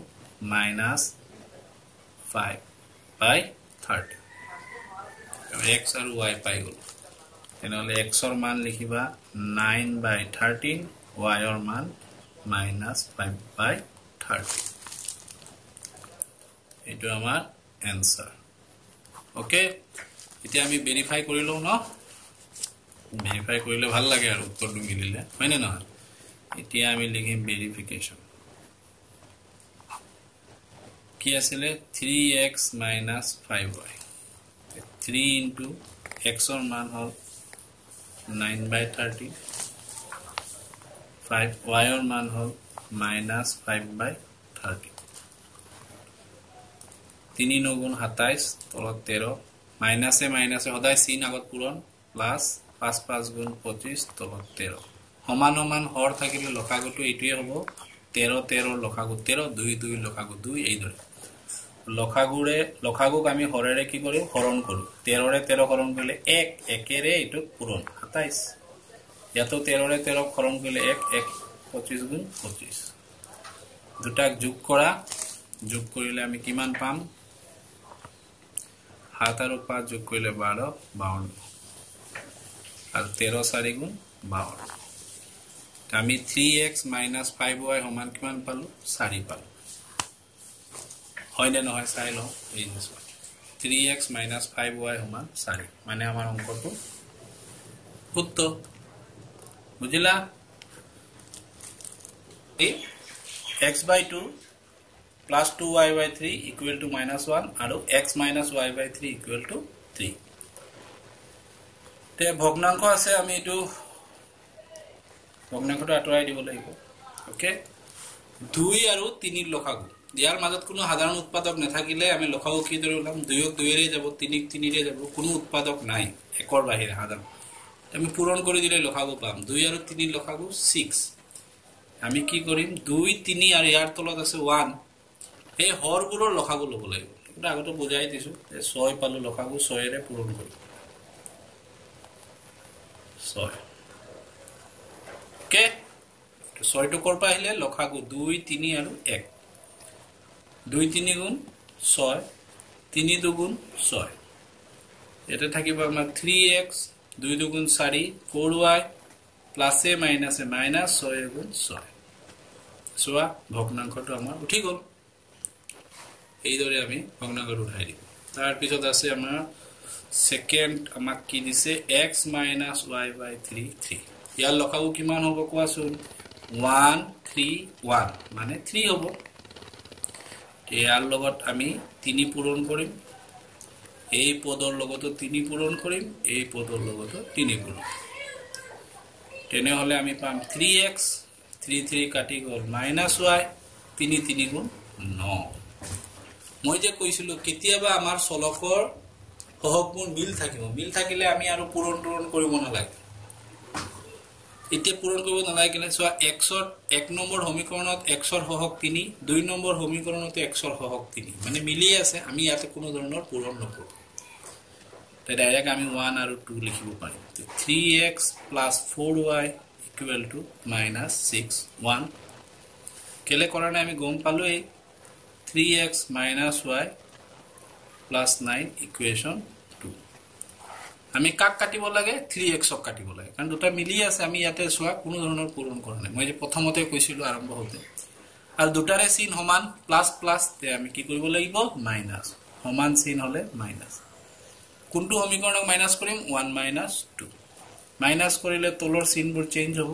-5/30 x আৰু y পাই গলো তেনেহলে x ৰ মান লিখিবা 9/13 y ৰ মান -5/30 এইটো আমাৰ এনসার ওকে এতিয়া আমি ভেৰিফাই কৰিলো ন ভেৰিফাই কৰিলে ভাল লাগে আৰু উত্তৰটো মিলিলে হয়নে নহয় এতিয়া আমি লিখিম ভেৰিফিকেশন কি আছিল 3x - 5y 3 into x ৰ মান হল 9/30 5 y ৰ মান হল -5/30 3 9 গুণ 27 তলত 13 মাইনাসে মাইনাসে সদায় চিন আগত পূৰণ প্লাস 5 5 গুণ 25 তলত 13 সমান সমান হৰ থাকিলে লখাগুটো এইটোৱে হ'ব 13 13 লখাগু 13 2 2 লখাগু 2 এই ধৰে লখাগুক আমি হৰেৰে কি কৰো হৰণ কৰো 13 ৰে 13 হৰণ কৰিলে 1 1 ৰে এইটো পূৰণ 27 ইয়াতো 13 ৰে 13 হৰণ কৰিলে 1 1 25 গুণ 25 দুটাক যোগ কৰা যোগ কৰিলে আমি কিমান পাম 7 আৰু 5 যোগ কৰিলে 12 52 আৰু 13 4 গুণ 52 আমি 3x - 5y সমান কিমান পালো 4 পালো হয়নে নহয় চাই লও এই নিশ্চয় 3x - 5y সমান 4 মানে আমাৰ অংকটো উত্তৰ বুজিলা x/2 plus 2y/3 equal to -1 আৰু x minus y/3 equal to 3 তে ভগ্নাংক আছে আমি এটো ভগ্নাংকটো আঁতৰাই দিব লাগিব ওকে 2 আৰু 3 লখাগু ইয়াৰ মাজত কোনো সাধাৰণ উৎপাদক নাথাকিলে আমি লখাগু কি ধৰি লম 2 ক 2 ৰে যাব 3 ক 3 ৰে যাব কোনো উৎপাদক নাই একৰ বাহিৰে সাধাৰণ আমি পূৰণ কৰি দিলে লখাগু পাম 2 আৰু 3 লখাগু 6 আমি কি কৰিম 2 3 আৰু ইয়াৰ তলত আছে 1 এই হৰগুৰৰ লখাগু লব লাগিব এটা আগতে বুজাই দিছো 6 পালো লখাগু 6 ৰে পূৰণ কৰি 6 কে 6 টো কৰ পৰা আহিলে লখাগু 2 3 আৰু 1 2 3 গুণ 6 3 2 গুণ 6 এটা থাকিব আমাৰ 3x 2 2 গুণ 4 4y প্লাসে মাইনাসে মাইনাস 6 গুণ 6 সোয়া ভগ্নাংকটো আমাৰ উঠি গল এই দৰে আমি ভগ্নাংকটো উঠাই দিম তাৰ পিছত আছে আমাৰ সেকেন্ড আমাক কি দিছে x - y/3 3 ইয়াৰ লখাগু কিমান হ'ব কোৱাচোন 1 3 1 মানে 3 হ'ব ইয়াৰ লগত আমি 3 পূৰণ কৰিম এই পদৰ লগতো 3 পূৰণ কৰিম এই পদৰ লগতো 3 পূৰণ তেনেহলে আমি পাম 3x 3 3 কাটি গল -y 3 3 গুণ 9 মই যে কৈছিলো কেতিয়াবা আমাৰ চলকৰ সহগগুণ মিল থাকিলে আমি আৰু পূৰণ কৰিব নালাগে এতিয়া পূৰণ কৰিব নালাগিলে সোৱা x ৰ 1 নম্বৰ সমীকৰণত x ৰ সহগ 3 2 নম্বৰ সমীকৰণত x ৰ সহগ 3 মানে মিলি আছে আমি ইয়াতে কোনো ধৰণৰ পূৰণ নকৰো তো ডাইৰেক্ট আমি 1 আৰু 2 লিখিব পাৰিম 3x plus 4y equal to minus 6 1 কেলে কৰা নাই আমি গম পালো এই 3x minus y plus 9 equation 2 আমি কাক কাটিব লাগে 3x ক কাটিব লাগে কাৰণ দুটা মিলি আছে আমি ইয়াতে সোৱা কোনো ধৰণৰ পূৰণ কৰা নাই মই যে প্ৰথমতে কৈছিলো আৰম্ভ হতে আৰু দুটাৰে চিন সমান প্লাস প্লাস তে আমি কি কৰিব লাগিব মাইনাস সমান চিন হলে মাইনাস কোনটো সমীকৰণক মাইনাস কৰিম 1 minus 2 মাইনাস কৰিলে তলৰ চিনবোৰ চেঞ্জ হ'ব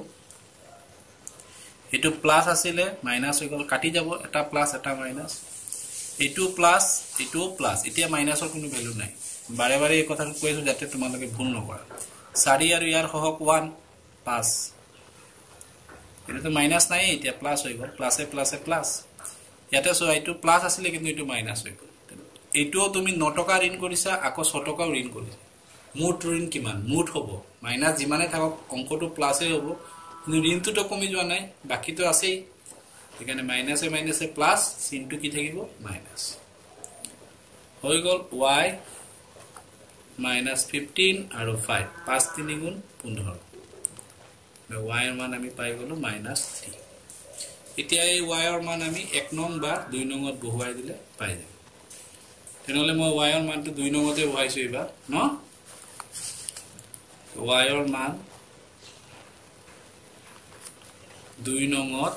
এটো প্লাস আছিলে মাইনাস হৈ গল কাটি যাব এটা প্লাস এটা মাইনাস এটো প্লাস এটো প্লাস এতিয়া মাইনাসৰ কোনো ভ্যালু নাই বাৰে বাৰে এই কথাটো কৈছো যাতে তোমালোকে ভুল নকৰা 4 আৰু ইয়াৰ সহক 1 5 এটা তো মাইনাস নাই এতিয়া প্লাস হৈ গল প্লাসে প্লাসে প্লাস ইয়াতে সো এটো প্লাস আছিলে কিন্তু এটো মাইনাস হৈ গল এটো তুমি 9 টকা ঋণ কৰিছা আকৌ 6 টকা ঋণ কৰিছা মুঠ ঋণ কিমান মুঠ হ'ব মাইনাস যিমানে থাকক অংকটো প্লাসে হ'ব কিন্তু ঋণটো তো কমি যোৱা নাই বাকি তো আছেই এখানে মাইনাসে মাইনাসে প্লাস চিনটো কি থাকিব মাইনাস হৈ গল y minus 15 আৰু 5 5 3 গুণ 15 y এর মান আমি পাই গলো minus 3 এতিয়া এই y এর মান আমি 1 নং বা 2 নংত বহুৱাই দিলে পাই যাম তেনেহলে মই y এর মানটো 2 নংতে বহাইছো এবাৰ ন y এর মান 2 নংত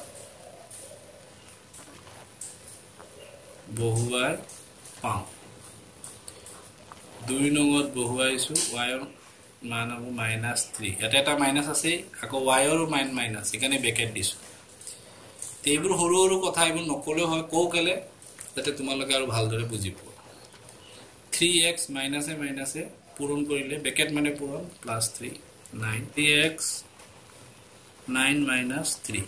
বহুৱাই পাও 2 নংত বহুৱাইছো y এর মান হ'ব -3 এটা এটা মাইনাস আছে আকৌ y এর মান মাইনাস এখানে ব্র্যাকেট দিছো তেইবোৰ হৰু হৰু কথা এইবোৰ নকলে হয় কোকেলে যাতে তোমালোকে আৰু ভালদৰে বুজি পোৱা 3x মাইনাসে মাইনাসে পূৰণ কৰিলে ব্র্যাকেট মানে পূৰণ +3 9 3x 9 minus 3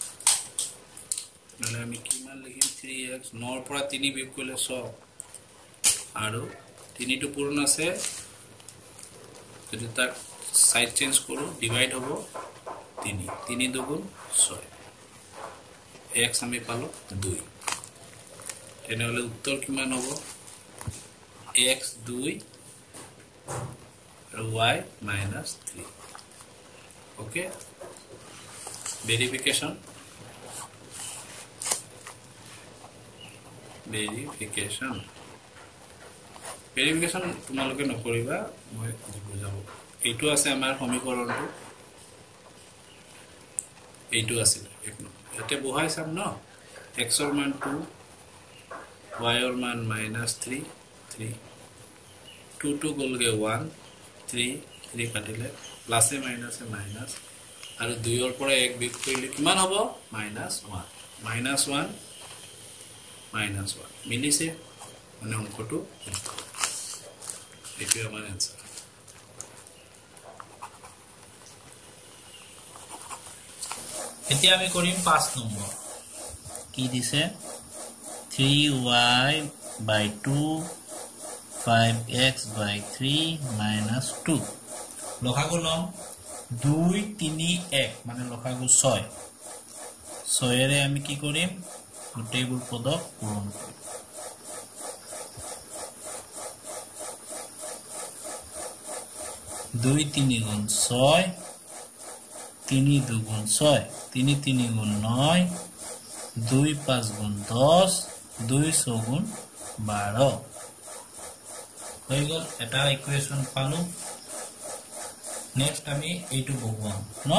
মানে আমি কিমান লিখিম 3x 9 ৰ পৰা 3 বিয়োগ কৰিলে 100 আৰু 3 টো পূৰণ আছে যদি তাক সাইড চেঞ্জ কৰো ডিভাইড হ'ব 3 3 দুগুণ 6 x আমি পালো 2 তেনেহলে উত্তৰ কিমান হ'ব x 2 আৰু y -3 ওকে verification তোমালোকে নকৰিবা মই বুজাব এইটো আছে আমাৰ সমীকৰণটো এইটো আছিল এতে বহাই চাম ন x ৰ মান 2 y ৰ মান -3 3 2 2 গলগে 1 3 3 কাটিলে প্লাসে মাইনাসে মাইনাস আৰু 2 ৰ পৰা 1 বিয়োগ কৰিলে কিমান হ'ব -1 -1 মিলিছে মানে অংকটো এইটো আমাৰ আনসার এতিয়া আমি কৰিম 5 নম্বৰ কি দিছে 3y by 2 5x by 3 -2 লসাগু লম 2 3 1 মানে লসাগু 6 6 এৰে আমি কি কৰিম গোটেইবোৰ পদক পূৰণ কৰিম 2 3 গুণ 6 3 2 গুণ 6 3 3 গুণ 9 2 5 গুণ 10 2 6 গুণ 12 হৈ গল এটা ইকুয়েশন পালো নেক্সট আমি এইটো বহুৱাম ন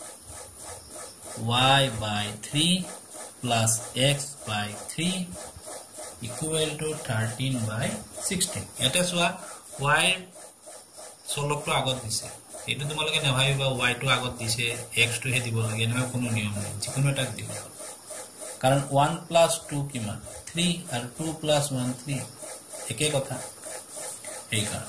y by 3 plus x by 3 equal to 13 by 16 এটা সোয়া y সলকটো আগত দিছে এটো তোমালোকে নেভাবিবা y টো আগত দিছে x টো হে দিব লাগে না কোনো নিয়ম নাই যিকোনো এটা দিব কাৰণ 1 plus 2 কিমান 3 আৰু 2 plus 1 3 একে কথা এই কাৰণ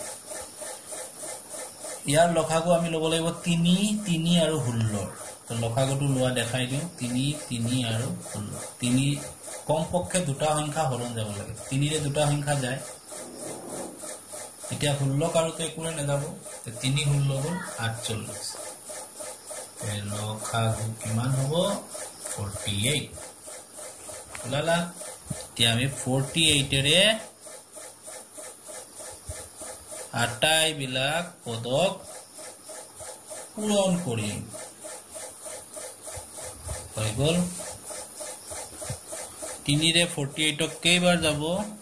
ইয়াৰ লসাগু আমি লব লাগিব 3 3 আৰু 16 তো লসাগুটো লোৱা দেখাই দিও 3 3 আৰু 16 3 কমপক্ষে দুটা সংখ্যা হৰণ যাব লাগে 3 ৰে দুটা সংখ্যা যায় এতিয়া 16 আৰু তে কোনে নেযাব 3 16 গুণ 48 এই লসাগু কিমান হ'ব 48 লালা এতিয়া আমি 48 ৰে আটাইবিলাক পদক পূৰণ কৰিম হৈ গ'ল 3 ৰে 48 কেইবাৰ যাব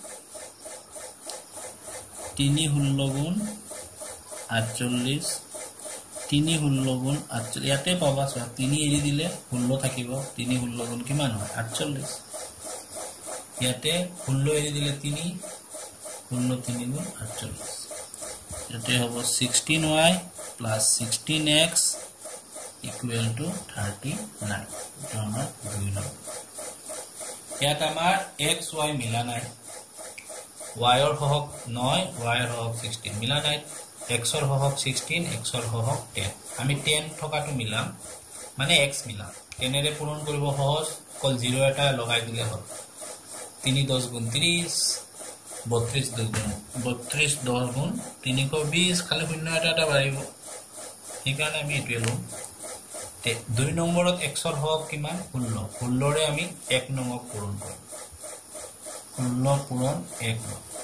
3 16 গুণ 48 3 16 গুণ 48 ইয়াতে পাবা 3 এৰি দিলে 16 থাকিব 3 16 গুণ কিমান হয় 48 ইয়াতে 16 এৰি দিলে 3 16 3 গুণ 48 ইয়াতে হ'ব 16y plus 16x equal to 39 এটা আমাৰ 2 নম্বৰ ইয়াত আমাৰ x y মিলা নাই y ৰ হওক 9 y ৰ হওক 16 মিলা নাই x ৰ হওক 16 x ৰ হওক 10 আমি 10 থকাটো মিলাম মানে x মিলাম 10 ৰে পূৰণ কৰিব সহজ কল 0 এটা লগাই দিলে হ'ল 3 10 গুণ 30 32 10 গুণ 320 খালি শূন্য এটা বাঢ়িব সেইকাৰণে আমি এটো লম 2 নম্বৰত x ৰ হওক কিমান 16 16 ৰে আমি 1 নম্বৰ পূৰণ কৰিম 16 পূৰণ 1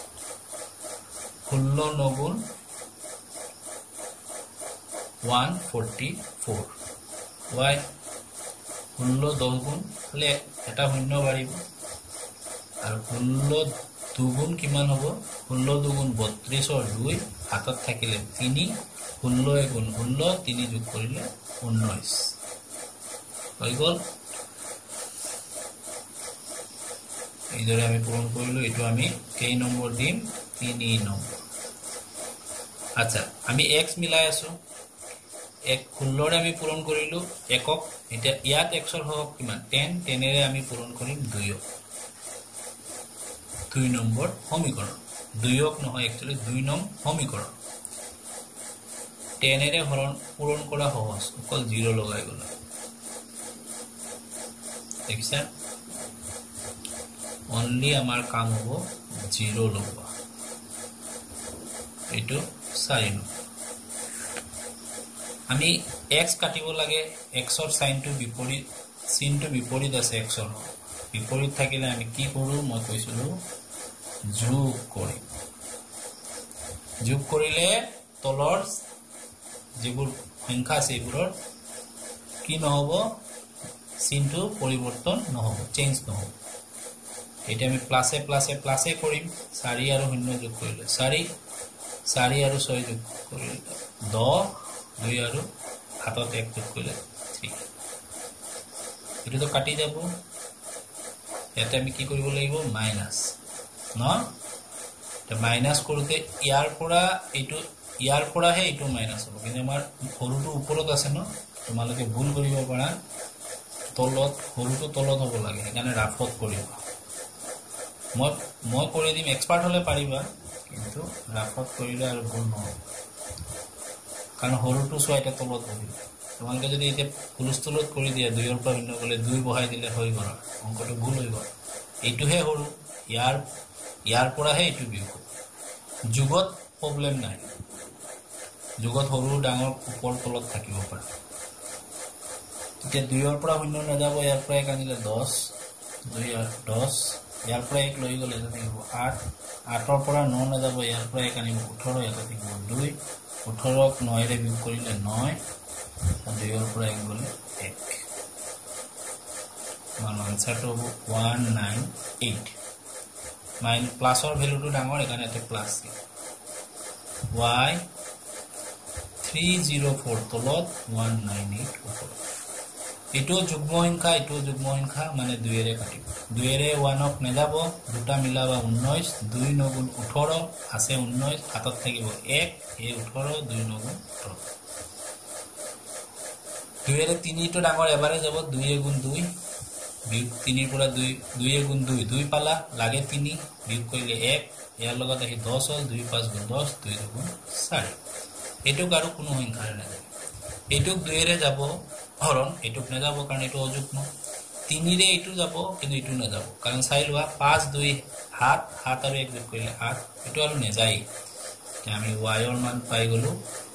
16 9 গুণ 144 y 16 10 গুণ খালি এটা শূন্য বাঢ়িব আৰু 16 দুগুণ কিমান হ'ব 16 দুগুণ 32 ৰ 2 হাতত থাকিলে 3 16 গুণ 16 3 যোগ কৰিলে 19 হৈ গ'ল এইদৰে আমি পূৰণ কৰিলো এটো আমি কেই নম্বৰ দিম 3 নম্বৰ আচ্ছা আমি x মিলাই আছো 16 ৰে আমি পূৰণ কৰিলো একক এটা ইয়াত x ৰ হওক কিমান 10 10 ৰে আমি পূৰণ কৰিম 2 নম্বৰ সমীকৰণ 2ক নহয় একচুয়ালি 2 নং সমীকৰণ 10 ৰে হৰণ পূৰণ কৰা সহজ অকল 0 লগাই গ'ল দেখিছা অনলি আমাৰ কাম হ'ব 0 লগোৱা এটো 4 নং আমি x কাটিব লাগে x ৰ সাইনটো বিপৰীত চিনটো বিপৰীত আছে x ৰ বিপৰীত থাকিলে আমি কি কৰো মই কৈছিলো যোগ কৰিলে তলৰ যিবোৰ সংখ্যা আছে এইবোৰৰ কি নহব চিনটো পৰিৱৰ্তন নহব চেঞ্জ নহব এটা আমি প্লাসে প্লাসে প্লাসে কৰিম 4 আৰু 0 যোগ কৰিলে 4 আৰু 6 যোগ কৰিলে 10 2 আৰু হাতত 1 যোগ কৰিলে 3 এটো তো কাটি যাব এটা আমি কি কৰিব লাগিব মাইনাস ন তে মাইনাস কৰোতে ইয়াৰ পৰা হে এটো মাইনাস হ'ব কিন্তু আমাৰ সৰুটো ওপৰত আছে ন তোমালোকে ভুল কৰিব পাৰা তলত সৰুটো তলত হ'ব লাগে এখানে ৰাফত কৰিবা মই কৰি দিম এক্সপার্ট হলে পাৰিবা কিন্তু ৰাফত কৰিলে আৰু ভুল নহব কাৰণ সৰুটো সোয়া এটা তলত হ'ব তোমালোকে যদি এটা ফুলস্থলত কৰি দিয়া 2 ৰ পৰা ভিন্ন গলে 2 বহাই দিলে হৈ গল অংকটো ভুল হৈ গল এইটোহে সৰু ইয়াৰ পৰা হে এটো বিয়োগ যুগত প্ৰবলেম নাই যুগত সৰু ডাঙৰ ওপৰ তলত থাকিব পাৰে তেতিয়া 2 ৰ পৰা ভিন্ন নাযাব ইয়াৰ পৰা কানিলে 10 2 আর 10 ইয়াৰ পৰা 1 লৈ গলে এটা থাকিব 8 8 ৰ পৰা 9 নাযাব ইয়াৰ পৰা কানিব 18 এটা থাকিব 2 18 ক 9 ৰে বিয়োগ কৰিলে 9 2 ৰ পৰা 1 গলে 1 মান আনসাৰটো হ'ব 198 মাইন প্লাসৰ ভ্যালুটো ডাঙৰ এখানে এটা প্লাস y 304 তলত 198 ওপৰত এটো যুগ্ম সংখ্যা মানে 2 ৰে কাটিব 2 ৰে 1 ক নেযাব দুটা মিলাবা 19 2 9 গুণ 18 আছে 19 হাতত থাকিব 1 এই 18 2 9 গুণ 18 2 ৰে 3 টো ডাঙৰ এবাৰে যাব 2 গুণ 2 বিয়োগ 3 ৰ পৰা 2 গুণ 2 পালা লাগে 3 বিয়োগ কৰিলে 1 ইয়াৰ লগত আহি 10 হল 2 5 গুণ 10 2 গুণ 4 এটো আৰু কোনো সংখ্যাৰে নাযায় এটোক 2 ৰে যাব হৰণ এটোক নাযাব কাৰণ এটো অযুগ্ম 3 ৰে এটো যাব কিন্তু এটো নাযাব কাৰণ চাই লোৱা 5 2 7 7 আৰু 1 যোগ কৰিলে 8 এটো আৰু নাযায় তে আমি y ৰ মান পাই গলো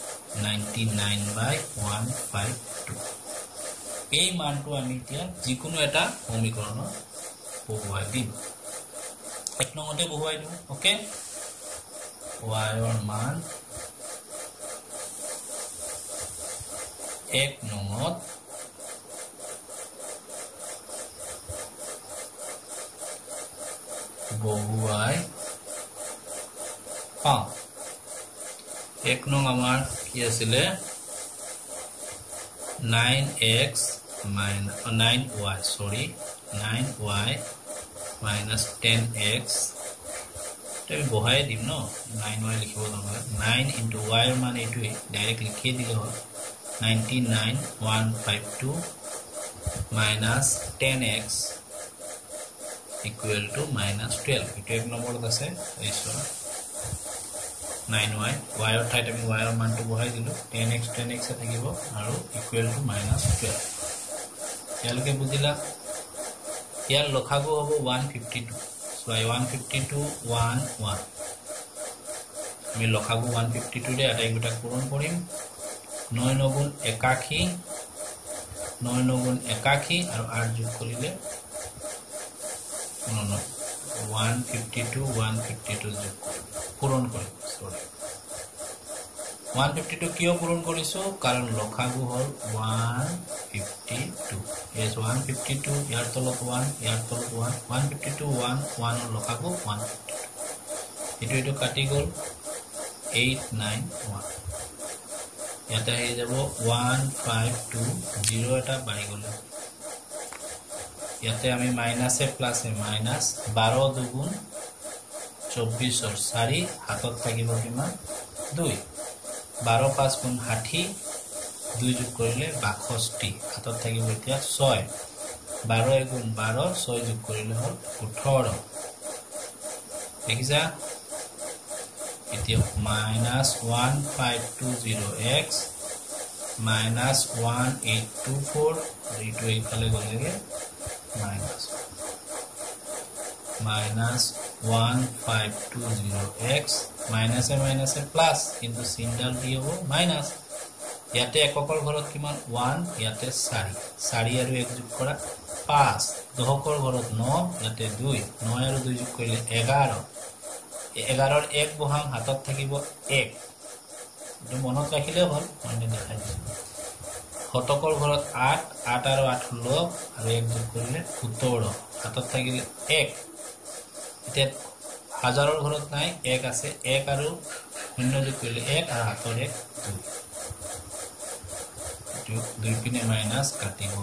99/152 এই মানটো আমি এতিয়া যিকোনো এটা সমীকৰণত বহুৱাই দিম এক নম্বৰতে বহুৱাই দিম ওকে y ৰ মান 1 নঙত বহুৱাই পাওঁ 1 নং আমাৰ কি আছিলে 9x minus 9y sorry 9y minus 10x तो বহাই দিম ন 9y লিখিব লগা 9 into y ৰ মান এইটো ডাইৰেক্ট লিখি দিলে হ'ল 99152 minus 10x equal to minus 12 itu এক নম্বৰত আছে এইটো 9y y ৰ ঠাইত আমি y ৰ মানটো বহাই দিলো 10x এ থাকিব আৰু equal to minus 12 ইয়ালৈকে বুজিলা ইয়াৰ লখাগু হ'ব 152 so I 152 1 1 আমি লখাগু 152 দে আটাই গোটা পূৰণ কৰিম 9 9 81 9 9 81 আৰু 8 যোগ কৰিলে 152 যোগ পূৰণ কৰিম সৰি 152 কিয় পূৰণ কৰিছো কাৰণ লখাগু হ'ল 152 yes 152 ইয়াৰ তলত 1 ইয়াৰ তলত 1 152 1 1 ৰ লখাগু 152 এটো কাটি গল 891 ইয়াতে হৈ যাব 152 0 এটা বাই গল ইয়াতে আমি minus a plus a minus 12 দুগুণ 24 और 4 হাতত থাকিব কিমান 2 12 5 গুণ 60 2 যোগ কৰিলে 62 হাতত থাকিব এতিয়া 6 12 গুণ 12 6 যোগ কৰিলে হ'ল 18 দেখিছা এতিয়া -1520x -1824 এইটো এইফালে গলেগে -1520x minus a plus into single d hobo minus ইয়াতে এককৰ ঘৰত কিমান 1 ইয়াতে 4 আৰু 1 যোগ কৰা 5 দহকৰ ঘৰত 9 ইয়াতে 2 9 আৰু 2 যোগ কৰিলে 11 11 ৰ 1 বহাম হাতত থাকিব 1 এটো মনত ৰাখিলে হ'ল মানে দেখাই দিম শতকৰ ঘৰত 8 8 আৰু 8 16 আৰু 1 যোগ কৰিলে 17 হাতত থাকিলে 1 এতিয়া হাজাৰৰ ঘৰত নাই 1 আছে 1 আৰু 0 যোগ কৰিলে 1 আৰু হাতৰ 1 2 পিনে মাইনাস কাটিব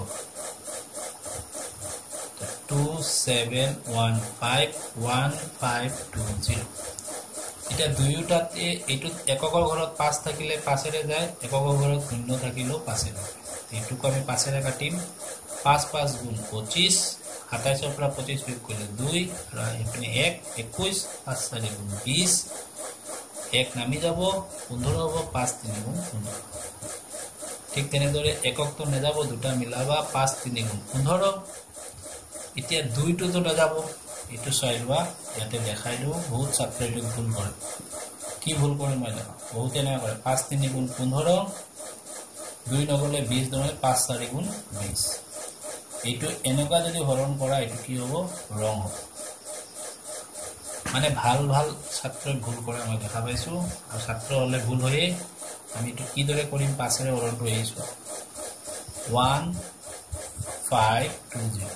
27151520 এটা দুয়োটাতে এইটো এককৰ ঘৰত 5 থাকিলে 5 এৰে যায় এককৰ ঘৰত 0 থাকিলেও 5 এৰে এইটোক আমি 5 এৰে কাটিম 5 5 গুণ 25 27 ৰ পৰা 25 বিয়োগ কৰিলে 2 আৰু এপিনে 1 21 5 4 গুণ 20 1 নামি যাব 15 হ'ব 5 3 গুণ 15 ঠিক তেনেদৰে একক তো নেযাব দুটা মিলাবা 5 3 গুণ 15 এতিয়া 2 টো তো নেযাব এটো চাইলবা ইয়াতে দেখাইলো বহুত ছাত্ৰটো ভুল কৰে কি ভুল কৰে মই দেখা বহুত এনে কৰে 5 3 গুণ 15 2 নগলে 20 নহয় 5 4 গুণ 20 এইটো এনেকুৱা যদি হৰণ কৰা এটো কি হ'ব ৰং হ'ব মানে ভাল ভাল ছাত্ৰই ভুল কৰে মই দেখা পাইছো আৰু ছাত্ৰ হলে ভুল হয়ে আমি তো কি দৰে কৰিম 5 এৰ হৰণটো এইছো 1520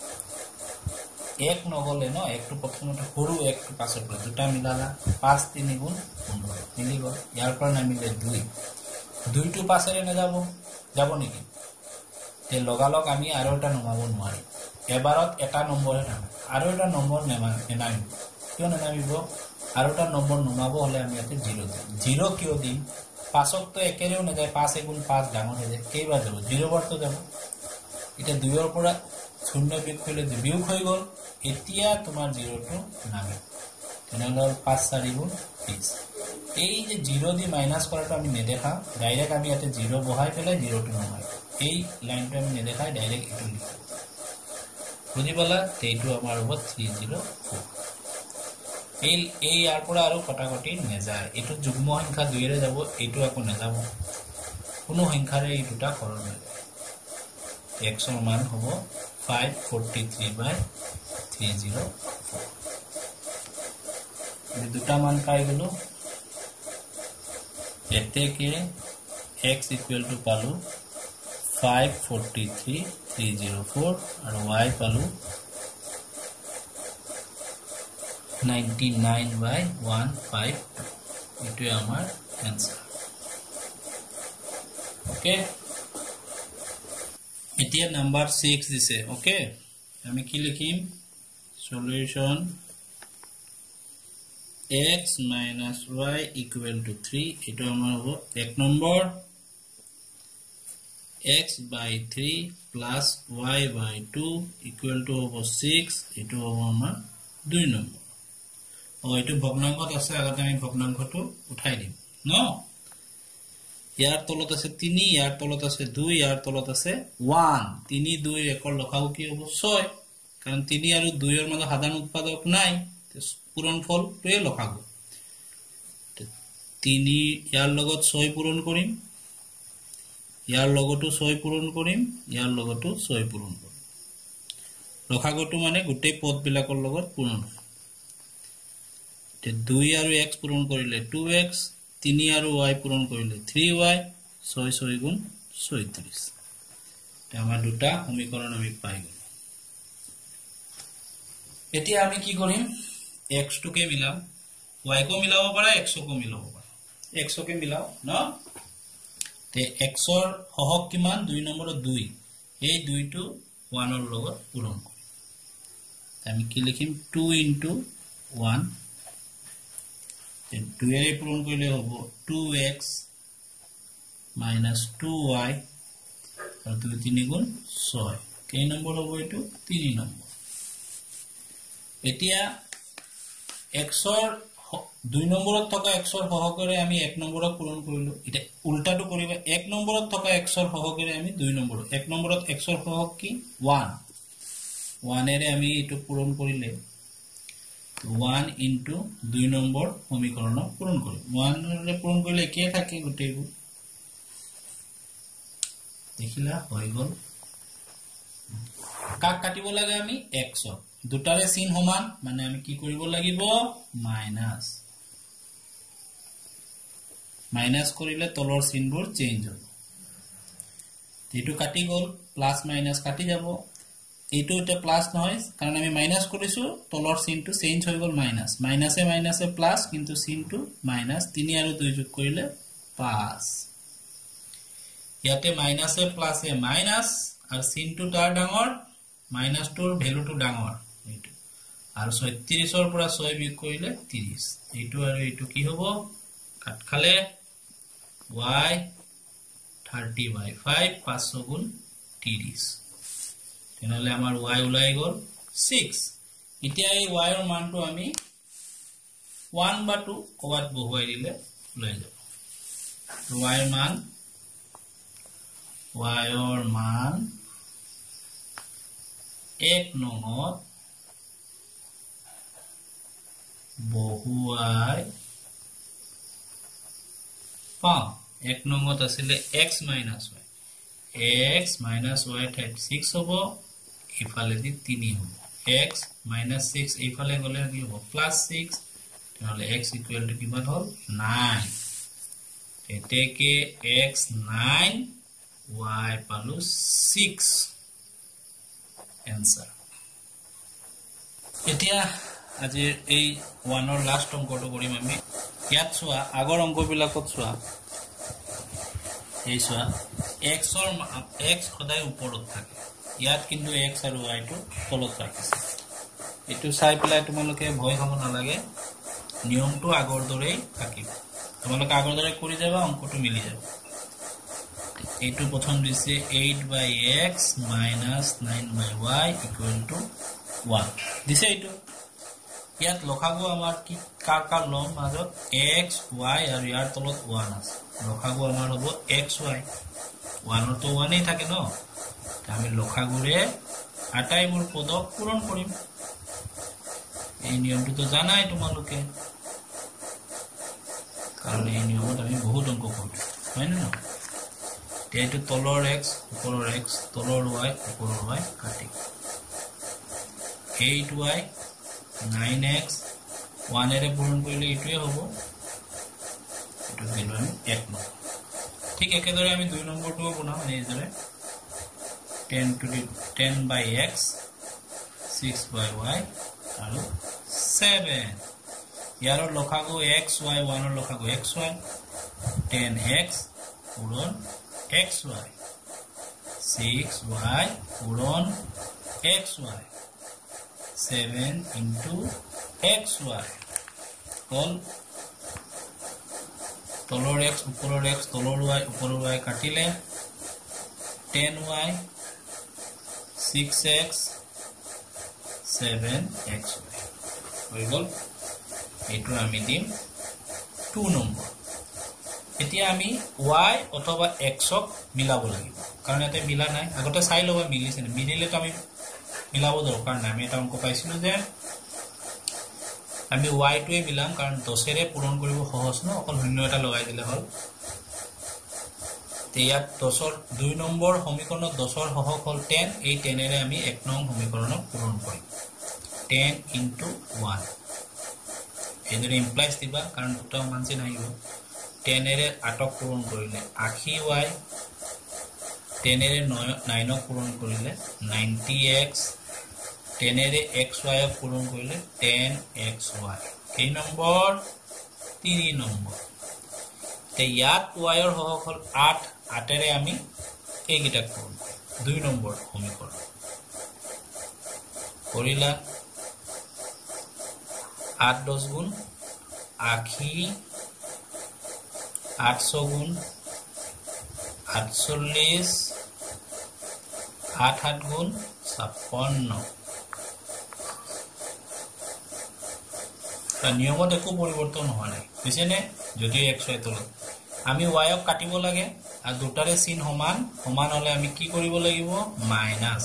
एक नगले न एक तो प्रथमते सरू एक तो पाछर पर दुटा मिलाला 5 3 गुण 15 मिली गल यार पर ना मिले 2 2 तो पाछरे न যাব নেকি তে লগালক আমি আৰু এটা নমাব নোৱাৰি এবাৰত এটা নম্বৰে নামে আৰু এটা নম্বৰ নেনামিব কিয় নেনামিব আৰু এটা নম্বৰ নমাব হলে আমি ইয়াতে 0 দিম 0 কিয় দিম পাছত তো একেৰেও না যায় 5 গুণ 5 ডাঙৰ হৈ যায় কেইবাৰ যাব 0 বাৰ তো যাব এটা 2 ৰ পৰা 0 বিয়োগ কৰিলে বিয়োগ হৈ গল এতিয়া তোমাৰ 0 টো নামে তেনেহলে 5 4 গুণ 20 এই যে 0 দি মাইনাস কৰাটো আমি নেদেখা ডাইৰেক্ট আমি ইয়াতে 0 বহাই পেলাই 0 টো নমাই এই লাইনটো আমি নেদেখাই ডাইৰেক্ট এটো লিখো বুজি পালা এইটো আমাৰ হ'ব 304 এই ইয়াৰ পৰা আৰু কটাকটি নেযায় এটো যুগ্ম সংখ্যা 2 এৰে যাব এটো আকৌ নেযাব কোনো সংখ্যাৰে এই দুটা হৰণ হয় x ৰ মান হ'ব 543/304 এই দুটা মান পাই গলো এতে কে x = পালো 543,304 আৰু y পালো 99/152 এটো আমাৰ आंसर ओके এতিয়া নাম্বার 6 দিছে ওকে আমি কি লিখিম solution x minus y equal to 3 এটো আমাৰ হ'ব এক নম্বৰ x by 3 plus y by 2 equal to over 6 এটো হ'ব আমাৰ 2 নম্বৰ ও এটো ভগ্নাংকত আছে আগতে আমি ভগ্নাংকটো উঠাই দিম ন ইয়াৰ তলত আছে 3 ইয়াৰ তলত আছে 2 ইয়াৰ তলত আছে 1 3 2 একৰ লখাও কি হ'ব 6 কাৰণ 3 আৰু 2 এৰ মাজত সাধাৰণ উৎপাদক নাই পূৰণফল টোৱে লখাব 3 ইয়াৰ লগত 6 পূৰণ কৰিম ইয়াৰ লগতো 6 পূৰণ কৰিম ইয়াৰ লগতো 6 পূৰণ কৰিম লখাগটো মানে গোটেই পদ বিলাকৰ লগত পূৰণ তে 2 আৰু x পূৰণ কৰিলে 2x 3 আৰু y পূৰণ কৰিলে 3y 6 6 গুণ 36 তে আমাৰ দুটা সমীকৰণ আমি পাই গ'ল এতিয়া আমি কি কৰিম x টোকে মিলাম y কো মিলাব পাৰা x কো মিলাব পাৰা x কে মিলাও ন তে x ৰ সহগ কিমান 2 নম্বৰত 2 এই 2 টো 1 ৰ লগত পূৰণ কৰিম আমি কি লিখিম 2 * 1 2 এৰে পূৰণ কৰিলে হ'ব 2x minus 2y আৰু 2 3 গুণ 6 কেই নম্বৰ হ'ব এটো 3 নম্বৰ এতিয়া x ৰ 2 নম্বৰত থকা x ৰ সহগৰে আমি 1 নম্বৰত পূৰণ কৰিলো এটা উল্টাটো কৰিবা 1 নম্বৰত থকা x ৰ সহগৰে আমি 2 নম্বৰত 1 নম্বৰত x ৰ সহগ কি 1 এৰে আমি এটো পূৰণ কৰিলে 1 into 2 নম্বৰ সমীকৰণ পূৰণ কৰিম 1 ৰে পূৰণ কৰিলে কি থাকে গুটেইবোৰ দেখিলা হৈ গল কাক কাটিব লাগে আমি x দুটাৰে চিন সমান মানে আমি কি কৰিব লাগিব মাইনাস কৰিলে তলৰ চিনবোৰ চেঞ্জ হ'ব এটো কাটি গল প্লাস মাইনাস কাটি যাব এটো এটা প্লাস নহয় কাৰণ আমি মাইনাস কৰিছো তলৰ চিনটো চেঞ্জ হৈ গল মাইনাস মাইনাসে মাইনাসে প্লাস কিন্তু চিনটো মাইনাস 3 আৰু 2 যোগ কৰিলে 5 ইয়াতে মাইনাসে প্লাসে মাইনাস আৰু চিনটো তাৰ ডাঙৰ মাইনাসটোৰ ভ্যালুটো ডাঙৰ এইটো আৰু 36 ৰ পৰা 6 বিয়োগ কৰিলে 30 এইটো আৰু এইটো কি হ'ব কাট খালে y 30/5 500 গুণ 30 তেনেহলে আমাৰ y ওলাই গল 6 এতিয়া এই y ৰ মানটো আমি 1 বা 2 কোৱাত বহুৱাই দিলে ওলাই যাব y ৰ মান 1 নঙত বহুৱাই পাম 1 নঙত আছিলে x minus y x minus y ঠাইত 6 হ'ব ইফালে দি 3 হ'ব x minus 6 ইফালে গলে কি হ'ব plus 6 তাহলে x equal to কিমান হ'ল 9 এতেকে x 9 y পালো 6 आंसर এতিয়া আজি এই 1 ৰ লাস্ট অংকটো কৰিম আমি ইয়াত চোৱা আগৰ অংকবিলাকত চোৱা এই চোৱা x সদায় ওপৰত থাকে ইয়াত কিন্তু x আৰু y টো তলত ৰাখিছে এটো চাই পেলাই তোমালোকে ভয় খাব নালাগে নিয়মটো আগৰ দৰেই থাকিব তোমালোকে আগৰ দৰে কৰি যাবা অংকটো মিলি যাব এইটো প্ৰথম দিছে 8/x minus 9/y equal to 1 দিছে এইটো ইয়াত লখাগু আমাৰ কি কাৰ লম মাজত x y আৰু ইয়াৰ তলত 1 আছে লখাগু আমাৰ হ'ব xy 1 ৰ তো 1 এই থাকে ন আমি লখাগুৰে আটাইবোৰ পদক পূৰণ কৰিম এই নিয়মটো তো জানাই তোমালোকে কাৰণ এই নিয়মত আমি বহুত অংক কৰিম হয় না এইটো তলৰ x ওপৰৰ x তলৰ y ওপৰৰ y কাটি 8y 9x 1 এৰে পূৰণ কৰিলে এইটোৱে হ'ব এটো দিলো আমি 1 নম্বৰ ঠিক একেদৰে আমি 2 নম্বৰটো বনাম এই দৰে 10 by x 6 by y আৰু 7 ইয়াৰ লখাগু x y 1 ৰ লখাগু x y 10x পূৰণ xy 6y পূৰণ xy 7 into xy কল তলৰ x ওপৰৰ x তলৰ y ওপৰৰ y কাটিলে 10y 6x 7xy হৈ গল এইটো আমি দিম 2 নম্বৰ এতিয়া আমি y অথবা x ক মিলাব লাগিব কাৰণ এতে মিলা নাই আগতে চাই লবা মিলিছে না মিলিলে তো আমি মিলাব দৰকাৰ নাই আমি এটা অংক পাইছিলো যে আমি y টোৱে মিলাম কাৰণ 10 ৰে পূৰণ কৰিব সহজ ন অকল শূন্য এটা লগাই দিলে হ'ল তে ইয়াত 10 ৰ 2 নম্বৰ সমীকৰণত 10 ৰ হহক হ'ল 10 এই 10 ৰে আমি 1 নং সমীকৰণক পূৰণ কৰিম 10 into 1 এদৰে ইমপ্লাইজ দিবা কাৰণ দুটা মান চিন আহিব 10 ৰে 8 ক পূৰণ কৰিলে 80y 10 ৰে 9 ক পূৰণ কৰিলে 90x 10 ৰে xy ক পূৰণ কৰিলে 10xy এই নম্বৰ 3 নম্বৰ তে ইয়াত y ৰ হহক হ'ল 8 8 ৰে আমি এই গিটা পূৰণ কৰিম 2 নম্বৰ সমীকৰণ কৰিলা 8 10 গুণ 80 800 গুণ 48 8 8 গুণ 56 নিয়মত একো পৰিৱৰ্তন হোৱা নাই বুজিছেনে যদি x y তলত আমি y ক কাটিব লাগে আৰু দুটাৰে চিন সমান সমান হলে আমি কি কৰিব লাগিব মাইনাস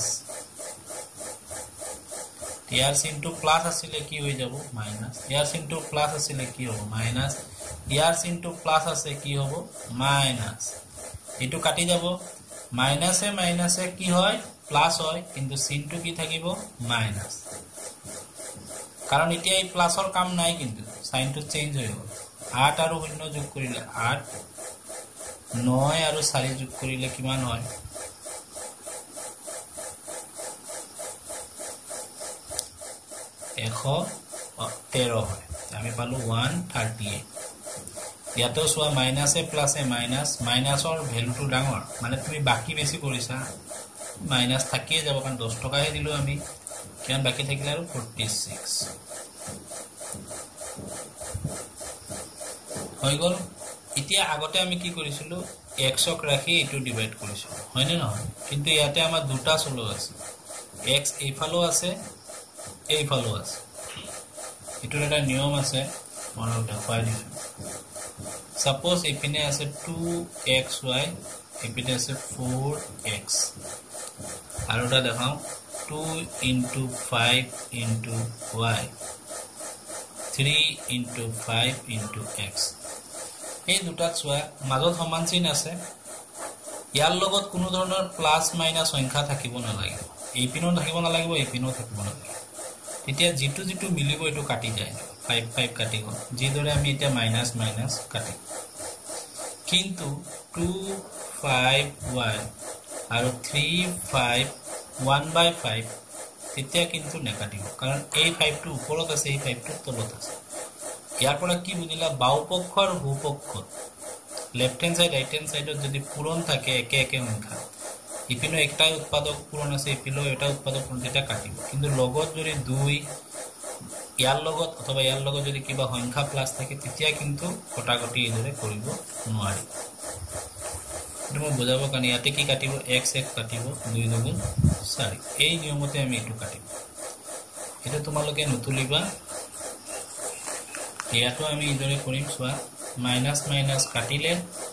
ইয়াৰ চিনটো প্লাস আছিল কি হৈ যাব মাইনাস ইয়াৰ চিনটো প্লাস আছিল কি হ'ব মাইনাস ইয়াৰ চিনটো প্লাস আছে কি হ'ব মাইনাস এটো কাটি যাব মাইনাসে মাইনাসে কি হয় প্লাস হয় কিন্তু চিনটো কি থাকিব মাইনাস কাৰণ এতিয়া এই প্লাসৰ কাম নাই কিন্তু সাইনটো চেঞ্জ হৈ গল 8 আৰু 0 যোগ কৰিলে 8 9 আৰু 4 যোগ কৰিলে কিমান হয় 113 হয় আমি পালো 138 ইয়াতো সোয়া মাইনাসে প্লাসে মাইনাস মাইনাসৰ ভ্যালুটো ডাঙৰ মানে তুমি বাকি বেছি কৰিছা মাইনাস থাকিয়ে যাব কাৰণ 10 টকাহে দিলো আমি কিমান বাকি থাকিলে আৰু 46 হৈ গল এতিয়া আগতে আমি কি কৰিছিলো x ক ৰাখি এটো ডিভাইড কৰিছো হয়নে নহয় কিন্তু ইয়াতে আমাৰ দুটা চলো আছে x এইফালো আছে এইফালো আছে এটো এটা নিয়ম আছে মনত দেখাই দিছো সাপোজ ইপিনে আছে 2xy ইপিনে আছে 4x আৰু এটা দেখাও 2 into 5 into y 3 into 5 into x এই দুটা চোৱা মাজত সমান চিন আছে ইয়াৰ লগত কোনো ধৰণৰ প্লাস মাইনাস সংখ্যা থাকিব নালাগে এই পিনো থাকিব নালাগিব এই পিনো থাকিব নালাগিব এতিয়া জিটু জিটু মিলিব এটো কাটি যায় 5 5 কাটি গল যি দৰে আমি এটা মাইনাস মাইনাস কাটি কিন্তু 2 5y আৰু 3 5 1/5 তেতিয়া কিন্তু নেকাটিব কাৰণ এই 5 টো ওপৰত আছে এই 5 টো তলত আছে ইয়াৰ পৰা কি বুজিলা বাও পক্ষ আৰু ভূ পক্ষ left hand side right hand সাইডত যদি পূৰণ থাকে একে একে সংখ্যা ইপিনো একটাই উৎপাদক পূৰণ আছে ইপিলো এটা উৎপাদক পূৰণ যেটা কাটিব কিন্তু লগত যদি 2 ইয়াৰ লগত অথবা ইয়াৰ লগত যদি কিবা সংখ্যা প্লাস থাকে তেতিয়া কিন্তু কটাকটি এদৰে কৰিব নোৱাৰি তুমি বুজাব কাৰণ ইয়াতে কি কাটিব x x কাটিব 2 দুগুণ 4 এই নিয়মতে আমি এটো কাটিব এটা তোমালোকে নতুলিবা ইয়াতো আমি এদৰে কৰিম সোৱা মাইনাস মাইনাস কাটিলে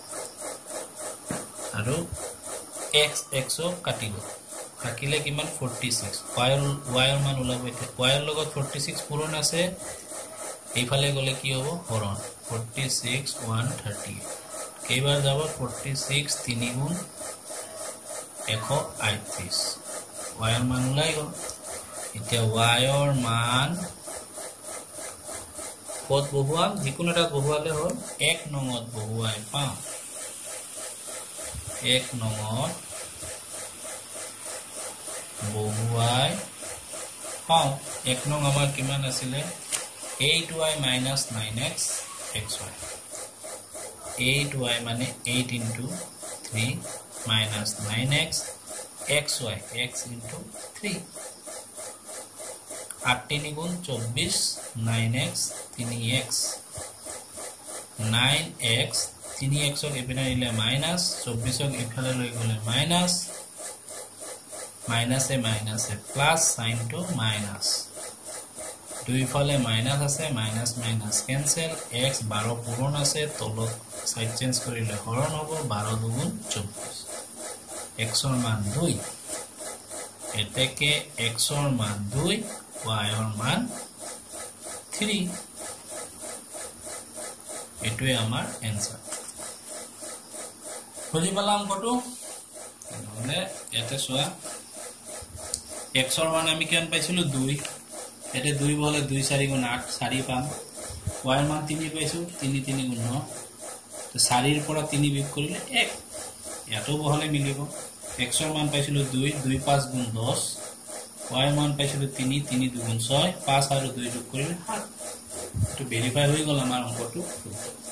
আৰু x x ও কাটিব থাকিলে কিমান 46 y ৰ মান ওলাব এতিয়া y ৰ লগত 46 পূৰণ আছে এইফালে গলে কি হ'ব হৰণ 46 138 কেইবাৰ যাব 46 3 গুণ 138 y ৰ মান ওলাই গল এতিয়া y ৰ মান কত বহুৱাম যিকোনো এটা বহুৱালে হ'ল 1 নঙত বহুৱাই পাম 1 নঙত বহুৱাই পাওঁ 1 নং আমাৰ কিমান আছিলে 8y minus 9x xy 8y মানে 8 into 3 minus 9x xy x into 3 8 3 গুণ 24 9x 3x 9x 3x ক এপিনে নিলে মাইনাস 24 ক ইফালে লৈ গলে minus minus a plus sign to minus দুই ফালে মাইনাস আছে মাইনাস মাইনাস ক্যান্সেল x 12 পূরণ আছে তলত সাইড চেঞ্জ কৰিলে হৰণ হ'ব 12 দুগুণ 24 x ৰ মান 2 এতেকে x ৰ মান 2 y ৰ মান 3 এটোৱে আমাৰ এনসার বুজি পালাম কত নহলে এতে সোয়া x ৰ মান আমি কিমান পাইছিলো 2 এতে 2 বলে 2 4 গুণ 8 4 পাম y ৰ মান 3 পাইছো 3 3 গুণ 9 তো 4 ৰ পৰা 3 বিয়োগ কৰিলে 1 এটো বহলে মিলিব x ৰ মান পাইছিলো 2 2 5 গুণ 10 y ৰ মান পাইছিলো 3 3 2 গুণ 6 5 আৰু 2 যোগ কৰিলে 7 তো ভেৰিফাই হৈ গল আমাৰ অংকটো